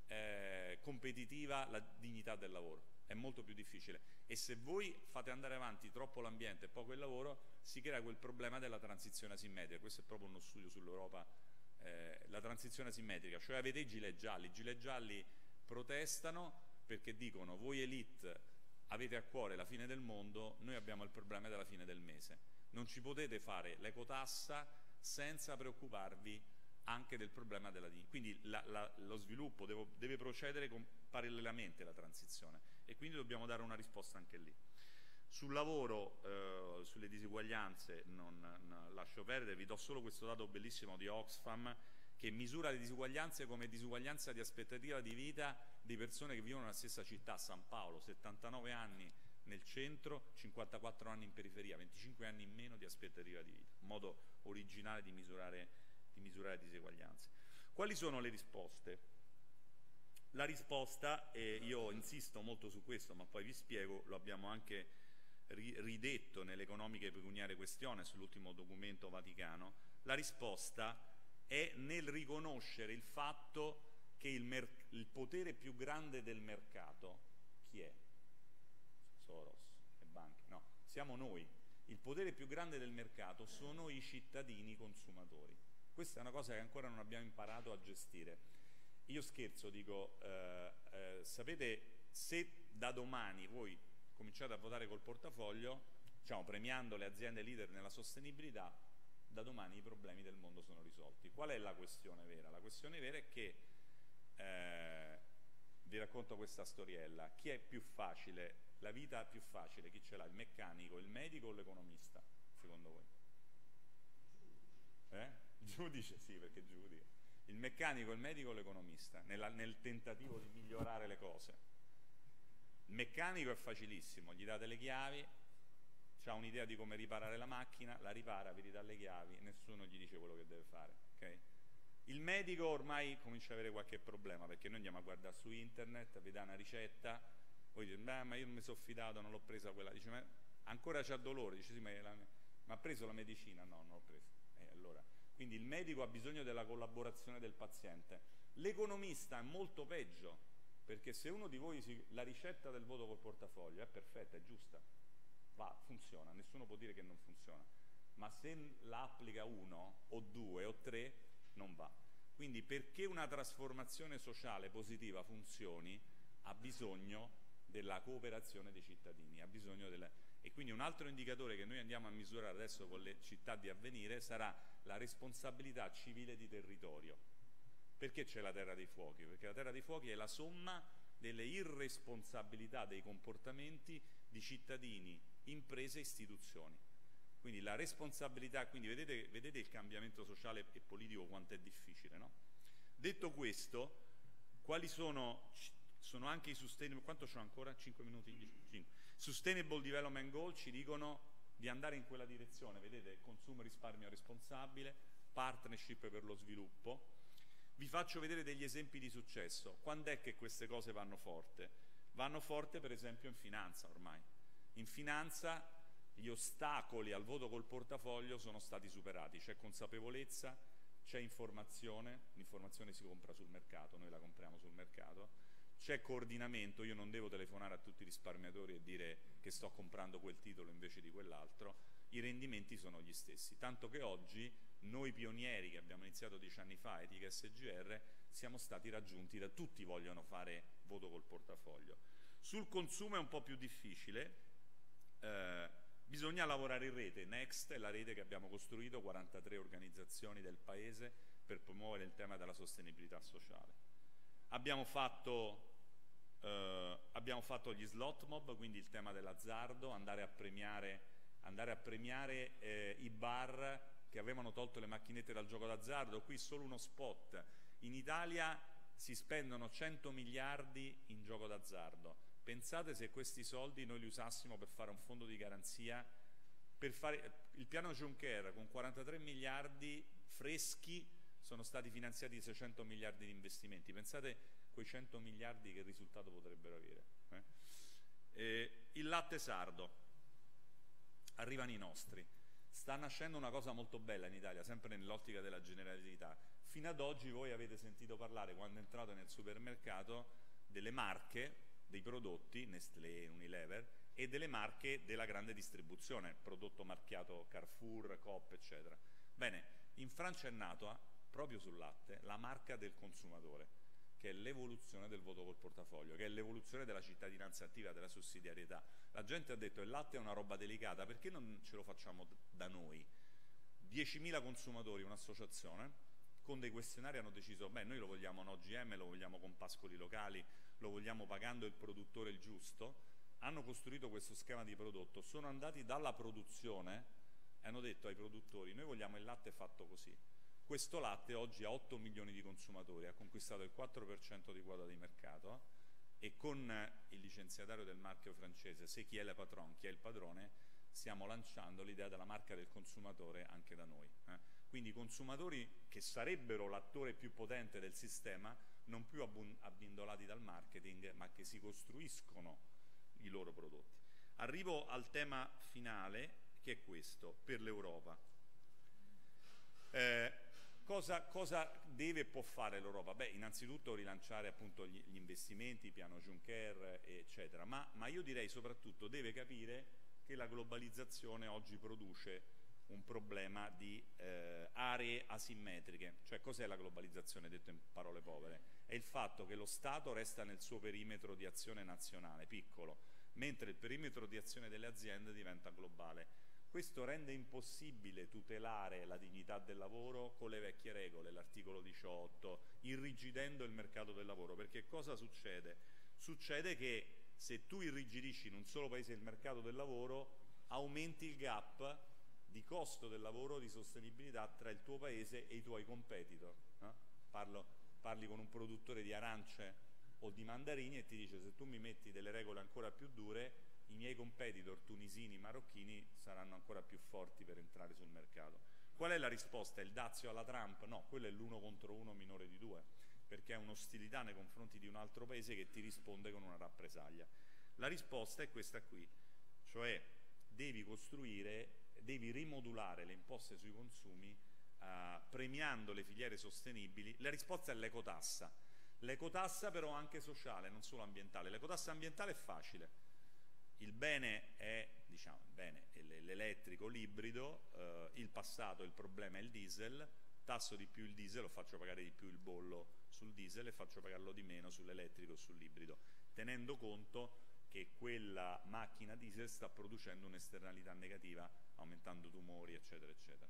eh, competitiva la dignità del lavoro. È molto più difficile. E se voi fate andare avanti troppo l'ambiente e poco il lavoro, si crea quel problema della transizione asimmetrica. Questo è proprio uno studio sull'Europa. Eh, la transizione asimmetrica. Cioè avete i gilet gialli. I gilet gialli protestano perché dicono: voi elite avete a cuore la fine del mondo, noi abbiamo il problema della fine del mese. Non ci potete fare l'ecotassa senza preoccuparvi anche del problema della dignità. Quindi la, la, lo sviluppo deve, deve procedere con, parallelamente alla transizione, e quindi dobbiamo dare una risposta anche lì. Sul lavoro, eh, sulle disuguaglianze non, non lascio perdere, vi do solo questo dato bellissimo di Oxfam che misura le disuguaglianze come disuguaglianza di aspettativa di vita di persone che vivono nella stessa città, San Paolo, settantanove anni nel centro, cinquantaquattro anni in periferia, venticinque anni in meno di aspettativa di vita, un modo originale di misurare, di misurare diseguaglianze. Quali sono le risposte? La risposta, e io insisto molto su questo, ma poi vi spiego, lo abbiamo anche ri ridetto nell'economica e pecuniaria questione, sull'ultimo documento Vaticano, la risposta è nel riconoscere il fatto che il, il potere più grande del mercato, chi è? Soros e banche, no, siamo noi. Il potere più grande del mercato sono i cittadini consumatori. Questa è una cosa che ancora non abbiamo imparato a gestire. Io scherzo, dico, eh, eh, sapete, se da domani voi cominciate a votare col portafoglio, diciamo, premiando le aziende leader nella sostenibilità, da domani i problemi del mondo sono risolti. Qual è la questione vera? La questione vera è che, eh, vi racconto questa storiella, chi è più facile, la vita più facile, chi ce l'ha? Il meccanico, il medico o l'economista, secondo voi? Eh? Giudice, sì, perché giudica. Il meccanico, il medico o l'economista, nella, nel tentativo di migliorare le cose. Il meccanico è facilissimo, gli date le chiavi, ha un'idea di come riparare la macchina, la ripara, vi ridà le chiavi, nessuno gli dice quello che deve fare, ok? Il medico ormai comincia ad avere qualche problema, perché noi andiamo a guardare su internet, vi dà una ricetta, voi dite, beh, ma io non mi sono fidato, non l'ho presa quella, dice, ma ancora c'ha dolore, dice, sì, ma, la, ma ha preso la medicina? No, non l'ho presa. Eh, allora, quindi il medico ha bisogno della collaborazione del paziente. L'economista è molto peggio, perché se uno di voi, si, la ricetta del voto col portafoglio è perfetta, è giusta, va, funziona, nessuno può dire che non funziona, ma se la applica uno o due o tre non va. Quindi perché una trasformazione sociale positiva funzioni ha bisogno della cooperazione dei cittadini, ha bisogno della... e quindi un altro indicatore che noi andiamo a misurare adesso con le città di avvenire sarà la responsabilità civile di territorio. Perché c'è la terra dei fuochi? Perché la terra dei fuochi è la somma delle irresponsabilità dei comportamenti di cittadini, imprese e istituzioni. Quindi la responsabilità, quindi vedete, vedete il cambiamento sociale e politico quanto è difficile, no? Detto questo, quali sono, sono anche i sustainable, quanto c'ho ancora? cinque minuti? cinque. Sustainable Development Goal ci dicono di andare in quella direzione, vedete, consumo e risparmio responsabile, partnership per lo sviluppo. Vi faccio vedere degli esempi di successo. Quando è che queste cose vanno forte? Vanno forte per esempio in finanza ormai. In finanza gli ostacoli al voto col portafoglio sono stati superati, c'è consapevolezza, c'è informazione, l'informazione si compra sul mercato, noi la compriamo sul mercato, c'è coordinamento, io non devo telefonare a tutti i risparmiatori e dire che sto comprando quel titolo invece di quell'altro, i rendimenti sono gli stessi, tanto che oggi noi pionieri che abbiamo iniziato dieci anni fa, Etica S G R, siamo stati raggiunti da tutti, vogliono fare voto col portafoglio. Sul consumo è un po' più difficile, eh, bisogna lavorare in rete. Next è la rete che abbiamo costruito, quarantatré organizzazioni del paese per promuovere il tema della sostenibilità sociale. Abbiamo fatto, eh, abbiamo fatto gli slot mob, quindi il tema dell'azzardo, andare a premiare, andare a premiare eh, i bar che avevano tolto le macchinette dal gioco d'azzardo. Qui solo uno spot. In Italia si spendono cento miliardi in gioco d'azzardo. Pensate se questi soldi noi li usassimo per fare un fondo di garanzia, per fare il piano Juncker con quarantatré miliardi freschi, sono stati finanziati seicento miliardi di investimenti. Pensate quei cento miliardi che risultato potrebbero avere. Eh? Eh, il latte sardo, arrivano i nostri. Sta nascendo una cosa molto bella in Italia, sempre nell'ottica della generalità. Fino ad oggi voi avete sentito parlare, quando entrate nel supermercato, delle marche dei prodotti, Nestlé, Unilever, e delle marche della grande distribuzione, prodotto marchiato Carrefour, Coop, eccetera. Bene, in Francia è nata, proprio sul latte, la marca del consumatore, che è l'evoluzione del voto col portafoglio, che è l'evoluzione della cittadinanza attiva, della sussidiarietà. La gente ha detto il latte è una roba delicata, perché non ce lo facciamo da noi? diecimila consumatori, un'associazione, con dei questionari hanno deciso, beh, noi lo vogliamo in O G M, lo vogliamo con pascoli locali, lo vogliamo pagando il produttore il giusto, hanno costruito questo schema di prodotto, sono andati dalla produzione e hanno detto ai produttori, noi vogliamo il latte fatto così. Questo latte oggi ha otto milioni di consumatori, ha conquistato il quattro per cento di quota di mercato e con il licenziatario del marchio francese, Se chi è le patron, chi è il padrone, stiamo lanciando l'idea della marca del consumatore anche da noi. Eh? Quindi i consumatori, che sarebbero l'attore più potente del sistema, non più abbindolati dal marketing, ma che si costruiscono i loro prodotti. Arrivo al tema finale, che è questo, per l'Europa. Eh, cosa, cosa deve e può fare l'Europa? Beh, innanzitutto rilanciare appunto gli, gli investimenti, piano Juncker, eccetera, ma, ma io direi soprattutto deve capire che la globalizzazione oggi produce un problema di eh, aree asimmetriche. Cioè, cos'è la globalizzazione, detto in parole povere? È il fatto che lo Stato resta nel suo perimetro di azione nazionale, piccolo, mentre il perimetro di azione delle aziende diventa globale. Questo rende impossibile tutelare la dignità del lavoro con le vecchie regole, l'articolo diciotto, irrigidendo il mercato del lavoro, perché cosa succede? Succede che se tu irrigidisci in un solo paese il mercato del lavoro, aumenti il gap di costo del lavoro, di sostenibilità tra il tuo paese e i tuoi competitor. Eh? Parlo, parli con un produttore di arance o di mandarini e ti dice: se tu mi metti delle regole ancora più dure, i miei competitor tunisini, marocchini saranno ancora più forti per entrare sul mercato. Qual è la risposta? Il dazio alla Trump? No, quello è l'uno contro uno minore di due, perché è un'ostilità nei confronti di un altro paese che ti risponde con una rappresaglia. La risposta è questa qui, cioè devi costruire, devi rimodulare le imposte sui consumi eh, premiando le filiere sostenibili. La risposta è l'ecotassa. L'ecotassa però anche sociale, non solo ambientale. L'ecotassa ambientale è facile. Il bene è, diciamo, il bene è l'elettrico, l'ibrido, eh, il passato, il problema è il diesel, tasso di più il diesel, lo faccio pagare di più il bollo sul diesel e faccio pagarlo di meno sull'elettrico o sull'ibrido, tenendo conto che quella macchina diesel sta producendo un'esternalità negativa, aumentando tumori, eccetera, eccetera.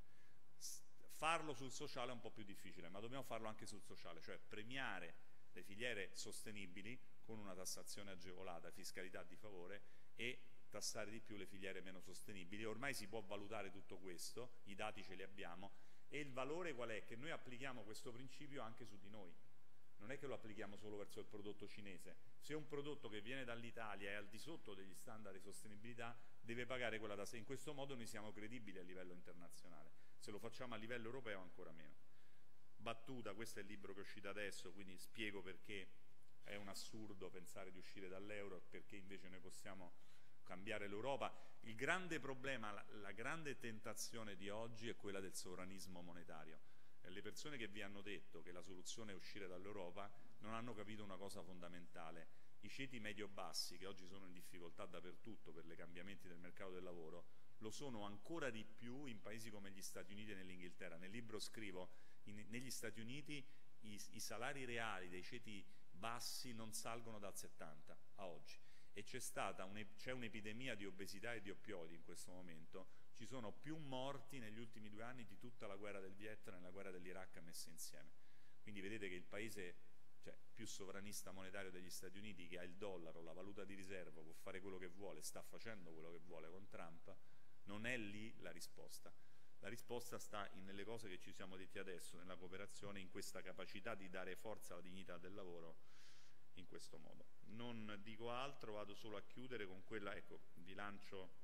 Farlo sul sociale è un po' più difficile, ma dobbiamo farlo anche sul sociale, cioè premiare le filiere sostenibili con una tassazione agevolata, fiscalità di favore, e tassare di più le filiere meno sostenibili. Ormai si può valutare tutto questo, i dati ce li abbiamo, e il valore qual è? Che noi applichiamo questo principio anche su di noi. Non è che lo applichiamo solo verso il prodotto cinese. Se un prodotto che viene dall'Italia è al di sotto degli standard di sostenibilità, deve pagare quella tassa. In questo modo noi siamo credibili a livello internazionale. Se lo facciamo a livello europeo ancora meno. Battuta, questo è il libro che è uscito adesso, quindi spiego perché è un assurdo pensare di uscire dall'euro, perché invece noi possiamo cambiare l'Europa. Il grande problema, la, la grande tentazione di oggi è quella del sovranismo monetario. E le persone che vi hanno detto che la soluzione è uscire dall'Europa non hanno capito una cosa fondamentale. I ceti medio-bassi, che oggi sono in difficoltà dappertutto per i cambiamenti del mercato del lavoro, lo sono ancora di più in paesi come gli Stati Uniti e nell'Inghilterra. Nel libro scrivo, in, negli Stati Uniti i, i salari reali dei ceti bassi non salgono dal settanta a oggi, e c'è stata un, c'è un'epidemia di obesità e di oppioidi in questo momento. Ci sono più morti negli ultimi due anni di tutta la guerra del Vietnam e la guerra dell'Iraq messe insieme. Quindi vedete che il paese, cioè, più sovranista monetario degli Stati Uniti, che ha il dollaro, la valuta di riserva, può fare quello che vuole, sta facendo quello che vuole con Trump, non è lì la risposta. La risposta sta in, nelle cose che ci siamo detti adesso, nella cooperazione, in questa capacità di dare forza alla dignità del lavoro in questo modo. Non dico altro, vado solo a chiudere con quella, ecco, vi lancio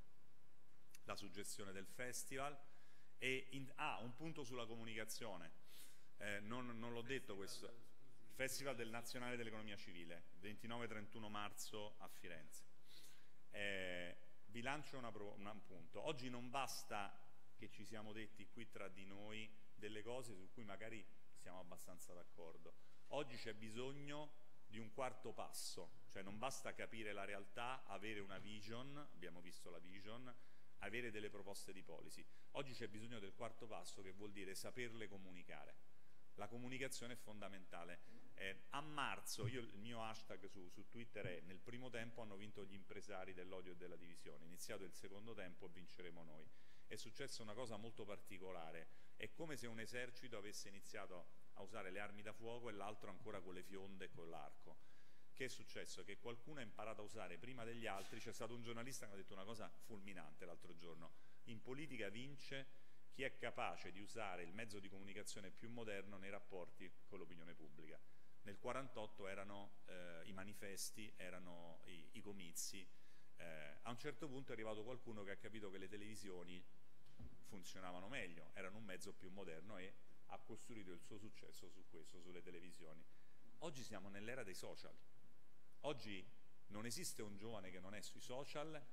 la suggestione del festival. E in, ah, un punto sulla comunicazione, eh, non, non l'ho detto questo, il Festival del Nazionale dell'Economia Civile, ventinove trentuno marzo a Firenze. Eh, vi lancio una, un punto. Oggi non basta che ci siamo detti qui tra di noi delle cose su cui magari siamo abbastanza d'accordo. Oggi c'è bisogno di un quarto passo, cioè non basta capire la realtà, avere una vision, abbiamo visto la vision, avere delle proposte di policy. Oggi c'è bisogno del quarto passo, che vuol dire saperle comunicare. La comunicazione è fondamentale. Eh, a marzo, io, il mio hashtag su, su Twitter è: nel primo tempo hanno vinto gli impresari dell'odio e della divisione, iniziato il secondo tempo vinceremo noi. È successa una cosa molto particolare, è come se un esercito avesse iniziato a usare le armi da fuoco e l'altro ancora con le fionde e con l'arco. Che è successo? Che qualcuno ha imparato a usare prima degli altri. C'è stato un giornalista che ha detto una cosa fulminante l'altro giorno: in politica vince chi è capace di usare il mezzo di comunicazione più moderno nei rapporti con l'opinione pubblica. Nel quarantotto erano eh, i manifesti, erano i, i comizi. Eh, a un certo punto è arrivato qualcuno che ha capito che le televisioni funzionavano meglio, erano un mezzo più moderno, e ha costruito il suo successo su questo, sulle televisioni. Oggi siamo nell'era dei social. Oggi non esiste un giovane che non è sui social,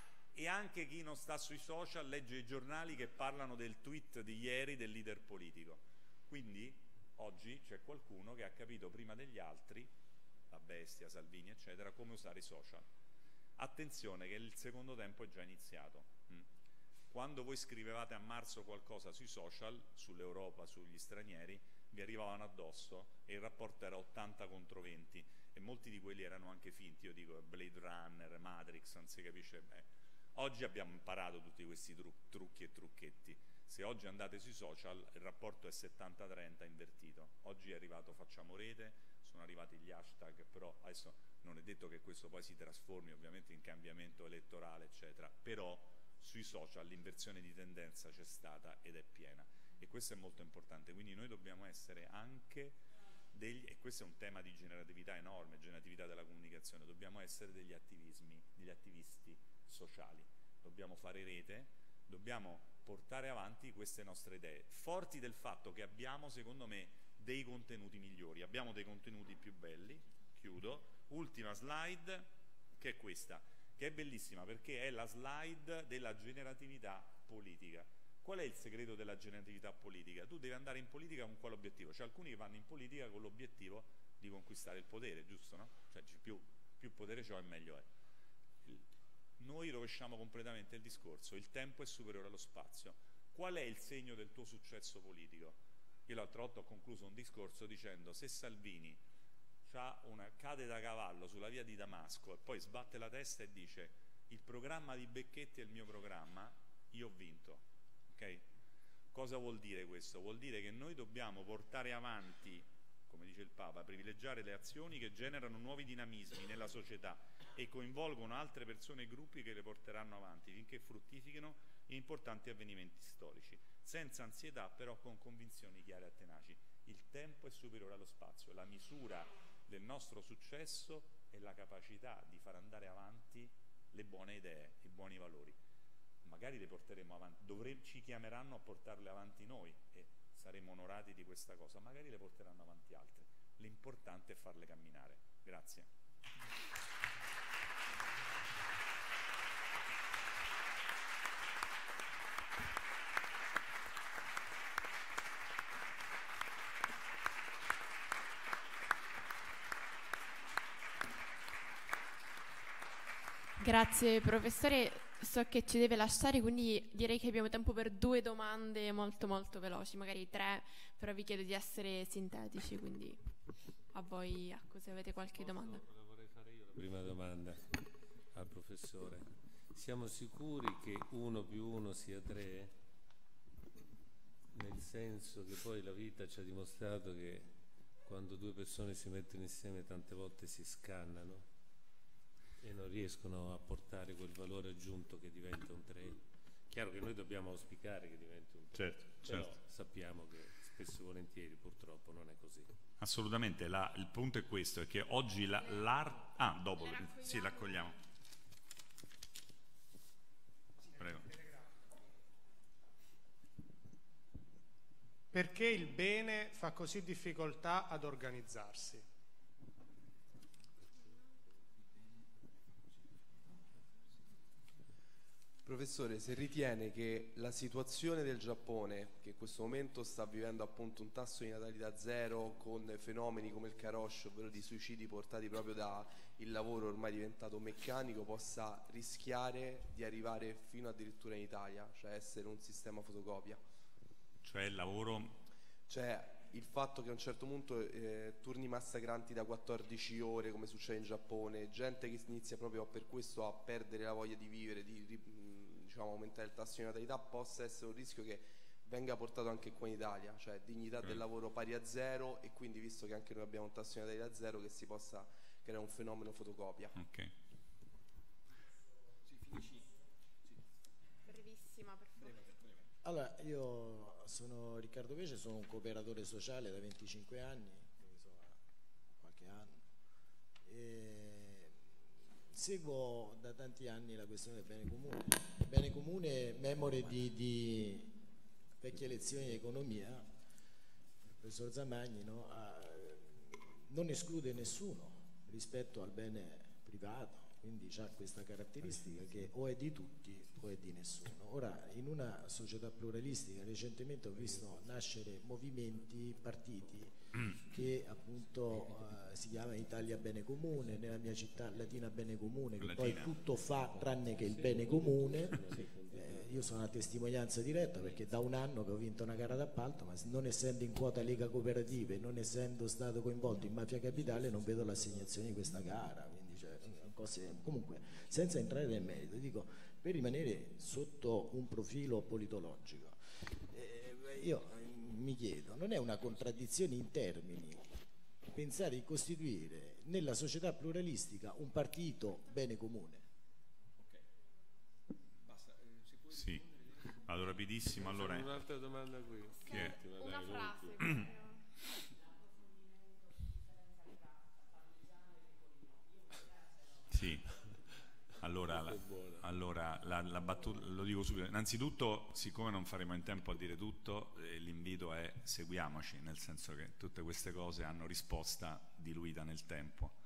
e anche chi non sta sui social legge i giornali che parlano del tweet di ieri del leader politico. Quindi oggi c'è qualcuno che ha capito prima degli altri, la Bestia, Salvini, eccetera, come usare i social. Attenzione che il secondo tempo è già iniziato. Quando voi scrivevate a marzo qualcosa sui social, sull'Europa, sugli stranieri, vi arrivavano addosso e il rapporto era ottanta contro venti, e molti di quelli erano anche finti. Io dico Blade Runner, Matrix, non si capisce bene. Oggi abbiamo imparato tutti questi tru trucchi e trucchetti. Se oggi andate sui social il rapporto è settanta trenta invertito. Oggi è arrivato facciamo rete, sono arrivati gli hashtag, però adesso non è detto che questo poi si trasformi ovviamente in cambiamento elettorale, eccetera, però sui social l'inversione di tendenza c'è stata ed è piena, e questo è molto importante. Quindi noi dobbiamo essere anche degli, e questo è un tema di generatività enorme, generatività della comunicazione, dobbiamo essere degli attivismi, degli attivisti sociali, dobbiamo fare rete, dobbiamo portare avanti queste nostre idee, forti del fatto che abbiamo, secondo me, dei contenuti migliori, abbiamo dei contenuti più belli. Chiudo, ultima slide, che è questa, che è bellissima perché è la slide della generatività politica. Qual è il segreto della generatività politica? Tu devi andare in politica con quale obiettivo? C'è alcuni che vanno in politica con l'obiettivo di conquistare il potere, giusto, no? Cioè più, più potere c'ho e meglio è. Il, noi rovesciamo completamente il discorso, il tempo è superiore allo spazio. Qual è il segno del tuo successo politico? Io l'altra volta ho concluso un discorso dicendo: se Salvini c'ha una, cade da cavallo sulla via di Damasco e poi sbatte la testa e dice il programma di Becchetti è il mio programma, io ho vinto. Okay? Cosa vuol dire questo? Vuol dire che noi dobbiamo portare avanti, come dice il Papa, privilegiare le azioni che generano nuovi dinamismi nella società e coinvolgono altre persone e gruppi che le porteranno avanti finché fruttifichino in importanti avvenimenti storici, senza ansietà però con convinzioni chiare e tenaci. Il tempo è superiore allo spazio, la misura del nostro successo è la capacità di far andare avanti le buone idee, i buoni valori. Magari le porteremo avanti, dovre- ci chiameranno a portarle avanti noi e saremo onorati di questa cosa, magari le porteranno avanti altri. L'importante è farle camminare. Grazie. Grazie professore, so che ci deve lasciare, quindi direi che abbiamo tempo per due domande molto molto veloci, magari tre, però vi chiedo di essere sintetici, quindi a voi, ecco, se avete qualche domanda. La vorrei fare io la prima domanda al professore. Siamo sicuri che uno più uno sia tre? Nel senso che poi la vita ci ha dimostrato che quando due persone si mettono insieme tante volte si scannano e non riescono a portare quel valore aggiunto che diventa un tre. Chiaro che noi dobbiamo auspicare che diventi un tre, certo, però certo. sappiamo che spesso e volentieri purtroppo non è così. Assolutamente, la, il punto è questo, è che oggi la, l'arte... Ah, dopo, sì, l'accogliamo. Prego. Perché il bene fa così difficoltà ad organizzarsi? Professore, se ritiene che la situazione del Giappone, che in questo momento sta vivendo appunto un tasso di natalità zero con fenomeni come il Karosh, ovvero di suicidi portati proprio da il lavoro ormai diventato meccanico, possa rischiare di arrivare fino addirittura in Italia, cioè essere un sistema fotocopia. Cioè il lavoro... Cioè il fatto che a un certo punto eh, turni massacranti da quattordici ore, come succede in Giappone, gente che inizia proprio per questo a perdere la voglia di vivere, di, di diciamo, aumentare il tasso di natalità, possa essere un rischio che venga portato anche qua in Italia, cioè dignità okay. del lavoro pari a zero, e quindi visto che anche noi abbiamo un tasso di natalità zero, che si possa creare un fenomeno fotocopia. Ok. Sì, finisci. Sì. Brevissima, per favore. Allora, io sono Riccardo Pece, sono un cooperatore sociale da venticinque anni, quindi insomma qualche anno, e seguo da tanti anni la questione del bene comune. Il bene comune, memore di, di vecchie lezioni di economia, il professor Zamagni, no, ha, non esclude nessuno rispetto al bene privato, quindi ha questa caratteristica che o è di tutti o è di nessuno. Ora, in una società pluralistica, recentemente ho visto nascere movimenti, partiti che appunto eh, si chiama Italia Bene Comune, nella mia città Latina Bene Comune, che Latina. Poi tutto fa tranne che il bene comune. Eh, io sono una testimonianza diretta perché da un anno che ho vinto una gara d'appalto, ma non essendo in quota Lega Cooperative, non essendo stato coinvolto in Mafia Capitale, non vedo l'assegnazione di questa gara. Quindi, cioè, cose, comunque, senza entrare nel merito, dico, per rimanere sotto un profilo politologico, eh, io mi chiedo, non è una contraddizione in termini pensare di costituire nella società pluralistica un partito bene comune? Ok, basta. Eh, se puoi sì, vado rapidissimo. Allora, un'altra domanda qui. Che è? Una frase. Sì, allora allora, la, allora la, la battuta, lo dico subito. Innanzitutto, siccome non faremo in tempo a dire tutto, eh, l'invito è seguiamoci, nel senso che tutte queste cose hanno risposta diluita nel tempo.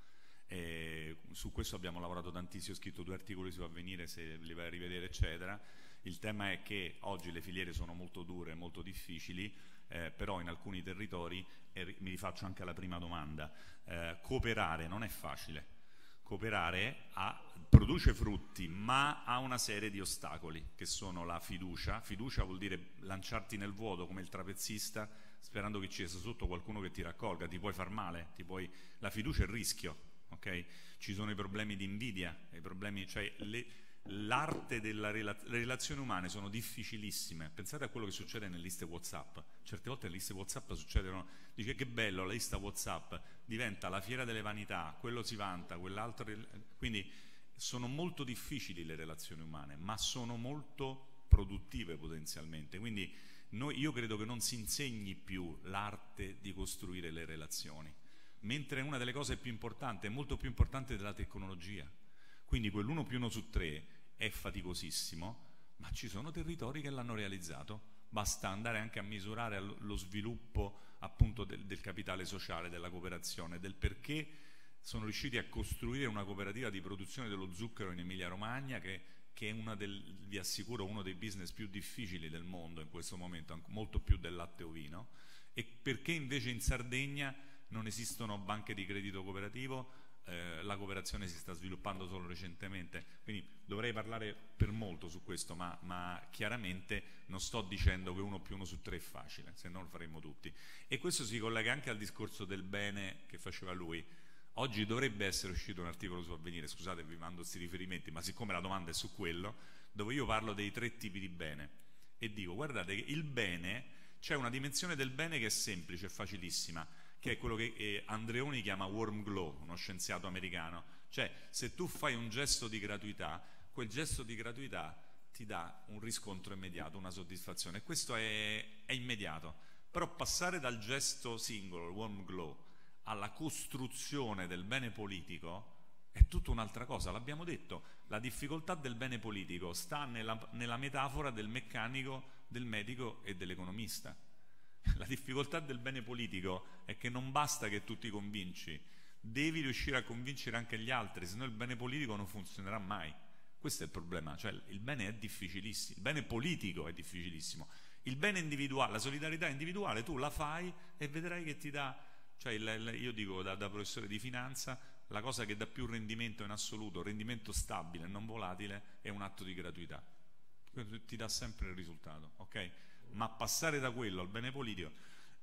E su questo abbiamo lavorato tantissimo, ho scritto due articoli su Avvenire, se li vai a rivedere eccetera. Il tema è che oggi le filiere sono molto dure, molto difficili, eh, però in alcuni territori, e mi rifaccio anche alla prima domanda, eh, cooperare non è facile. Cooperare ha, produce frutti, ma ha una serie di ostacoli, che sono la fiducia. Fiducia vuol dire lanciarti nel vuoto come il trapezzista, sperando che ci sia sotto qualcuno che ti raccolga. Ti puoi far male, ti puoi... la fiducia è il rischio, ok? Ci sono i problemi di invidia, i problemi, cioè le... l'arte delle rela relazioni umane sono difficilissime. Pensate a quello che succede nelle liste WhatsApp. Certe volte le liste WhatsApp succedono, dice che bello, la lista WhatsApp diventa la fiera delle vanità, quello si vanta, quell'altro, quindi sono molto difficili le relazioni umane, ma sono molto produttive potenzialmente. Quindi noi, io credo che non si insegni più l'arte di costruire le relazioni, mentre una delle cose più importanti, è molto più importante della tecnologia. Quindi quell'uno più uno su tre è faticosissimo, ma ci sono territori che l'hanno realizzato. Basta andare anche a misurare lo sviluppo appunto del, del capitale sociale, della cooperazione, del perché sono riusciti a costruire una cooperativa di produzione dello zucchero in Emilia Romagna, che, che è una del, vi assicuro, uno dei business più difficili del mondo in questo momento, molto più del latte ovino, e perché invece in Sardegna non esistono banche di credito cooperativo. Eh, la cooperazione si sta sviluppando solo recentemente, quindi dovrei parlare per molto su questo, ma, ma chiaramente non sto dicendo che uno più uno su tre è facile, se no lo faremmo tutti. E questo si collega anche al discorso del bene che faceva lui. Oggi dovrebbe essere uscito un articolo su Avvenire, scusate vi mando questi riferimenti, ma siccome la domanda è su quello, dove io parlo dei tre tipi di bene e dico, guardate che il bene, c'è una dimensione del bene che è semplice, è facilissima, che è quello che eh, Andreoni chiama warm glow, uno scienziato americano. Cioè, se tu fai un gesto di gratuità, quel gesto di gratuità ti dà un riscontro immediato, una soddisfazione, e questo è, è immediato. Però passare dal gesto singolo, il warm glow, alla costruzione del bene politico è tutta un'altra cosa. L'abbiamo detto, la difficoltà del bene politico sta nella, nella metafora del meccanico, del medico e dell'economista. La difficoltà del bene politico è che non basta che tu ti convinci, devi riuscire a convincere anche gli altri, se no il bene politico non funzionerà mai. Questo è il problema, cioè il bene è difficilissimo, il bene politico è difficilissimo. Il bene individuale, la solidarietà individuale, tu la fai e vedrai che ti dà, cioè il, il, io dico da, da professore di finanza, la cosa che dà più rendimento in assoluto, rendimento stabile e non volatile, è un atto di gratuità. Quindi ti dà sempre il risultato, ok? Ma passare da quello al bene politico,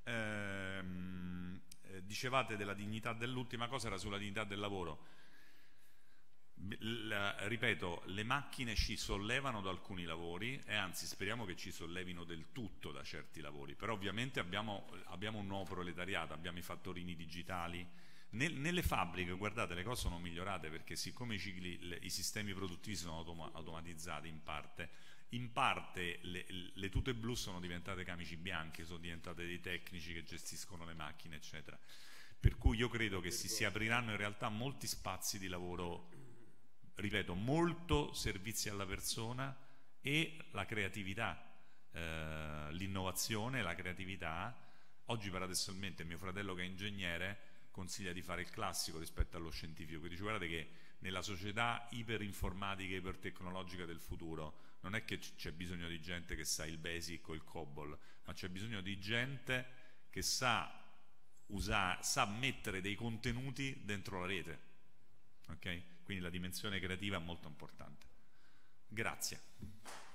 ehm, eh, dicevate della dignità dell'ultima cosa, era sulla dignità del lavoro. L, ripeto, le macchine ci sollevano da alcuni lavori e anzi speriamo che ci sollevino del tutto da certi lavori, però ovviamente abbiamo, abbiamo un nuovo proletariato, abbiamo i fattorini digitali. Nel, nelle fabbriche, guardate, le cose sono migliorate perché siccome i, cicli, le, i sistemi produttivi sono automa, automatizzati in parte, in parte le, le tute blu sono diventate camici bianchi, sono diventate dei tecnici che gestiscono le macchine eccetera, per cui io credo che si, si apriranno in realtà molti spazi di lavoro, ripeto, molto servizi alla persona e la creatività, eh, l'innovazione, la creatività. Oggi paradossalmente mio fratello che è ingegnere consiglia di fare il classico rispetto allo scientifico, che dice guardate che nella società iperinformatica e ipertecnologica del futuro non è che c'è bisogno di gente che sa il basic o il COBOL, ma c'è bisogno di gente che sa usare, sa mettere dei contenuti dentro la rete, ok? Quindi la dimensione creativa è molto importante. Grazie.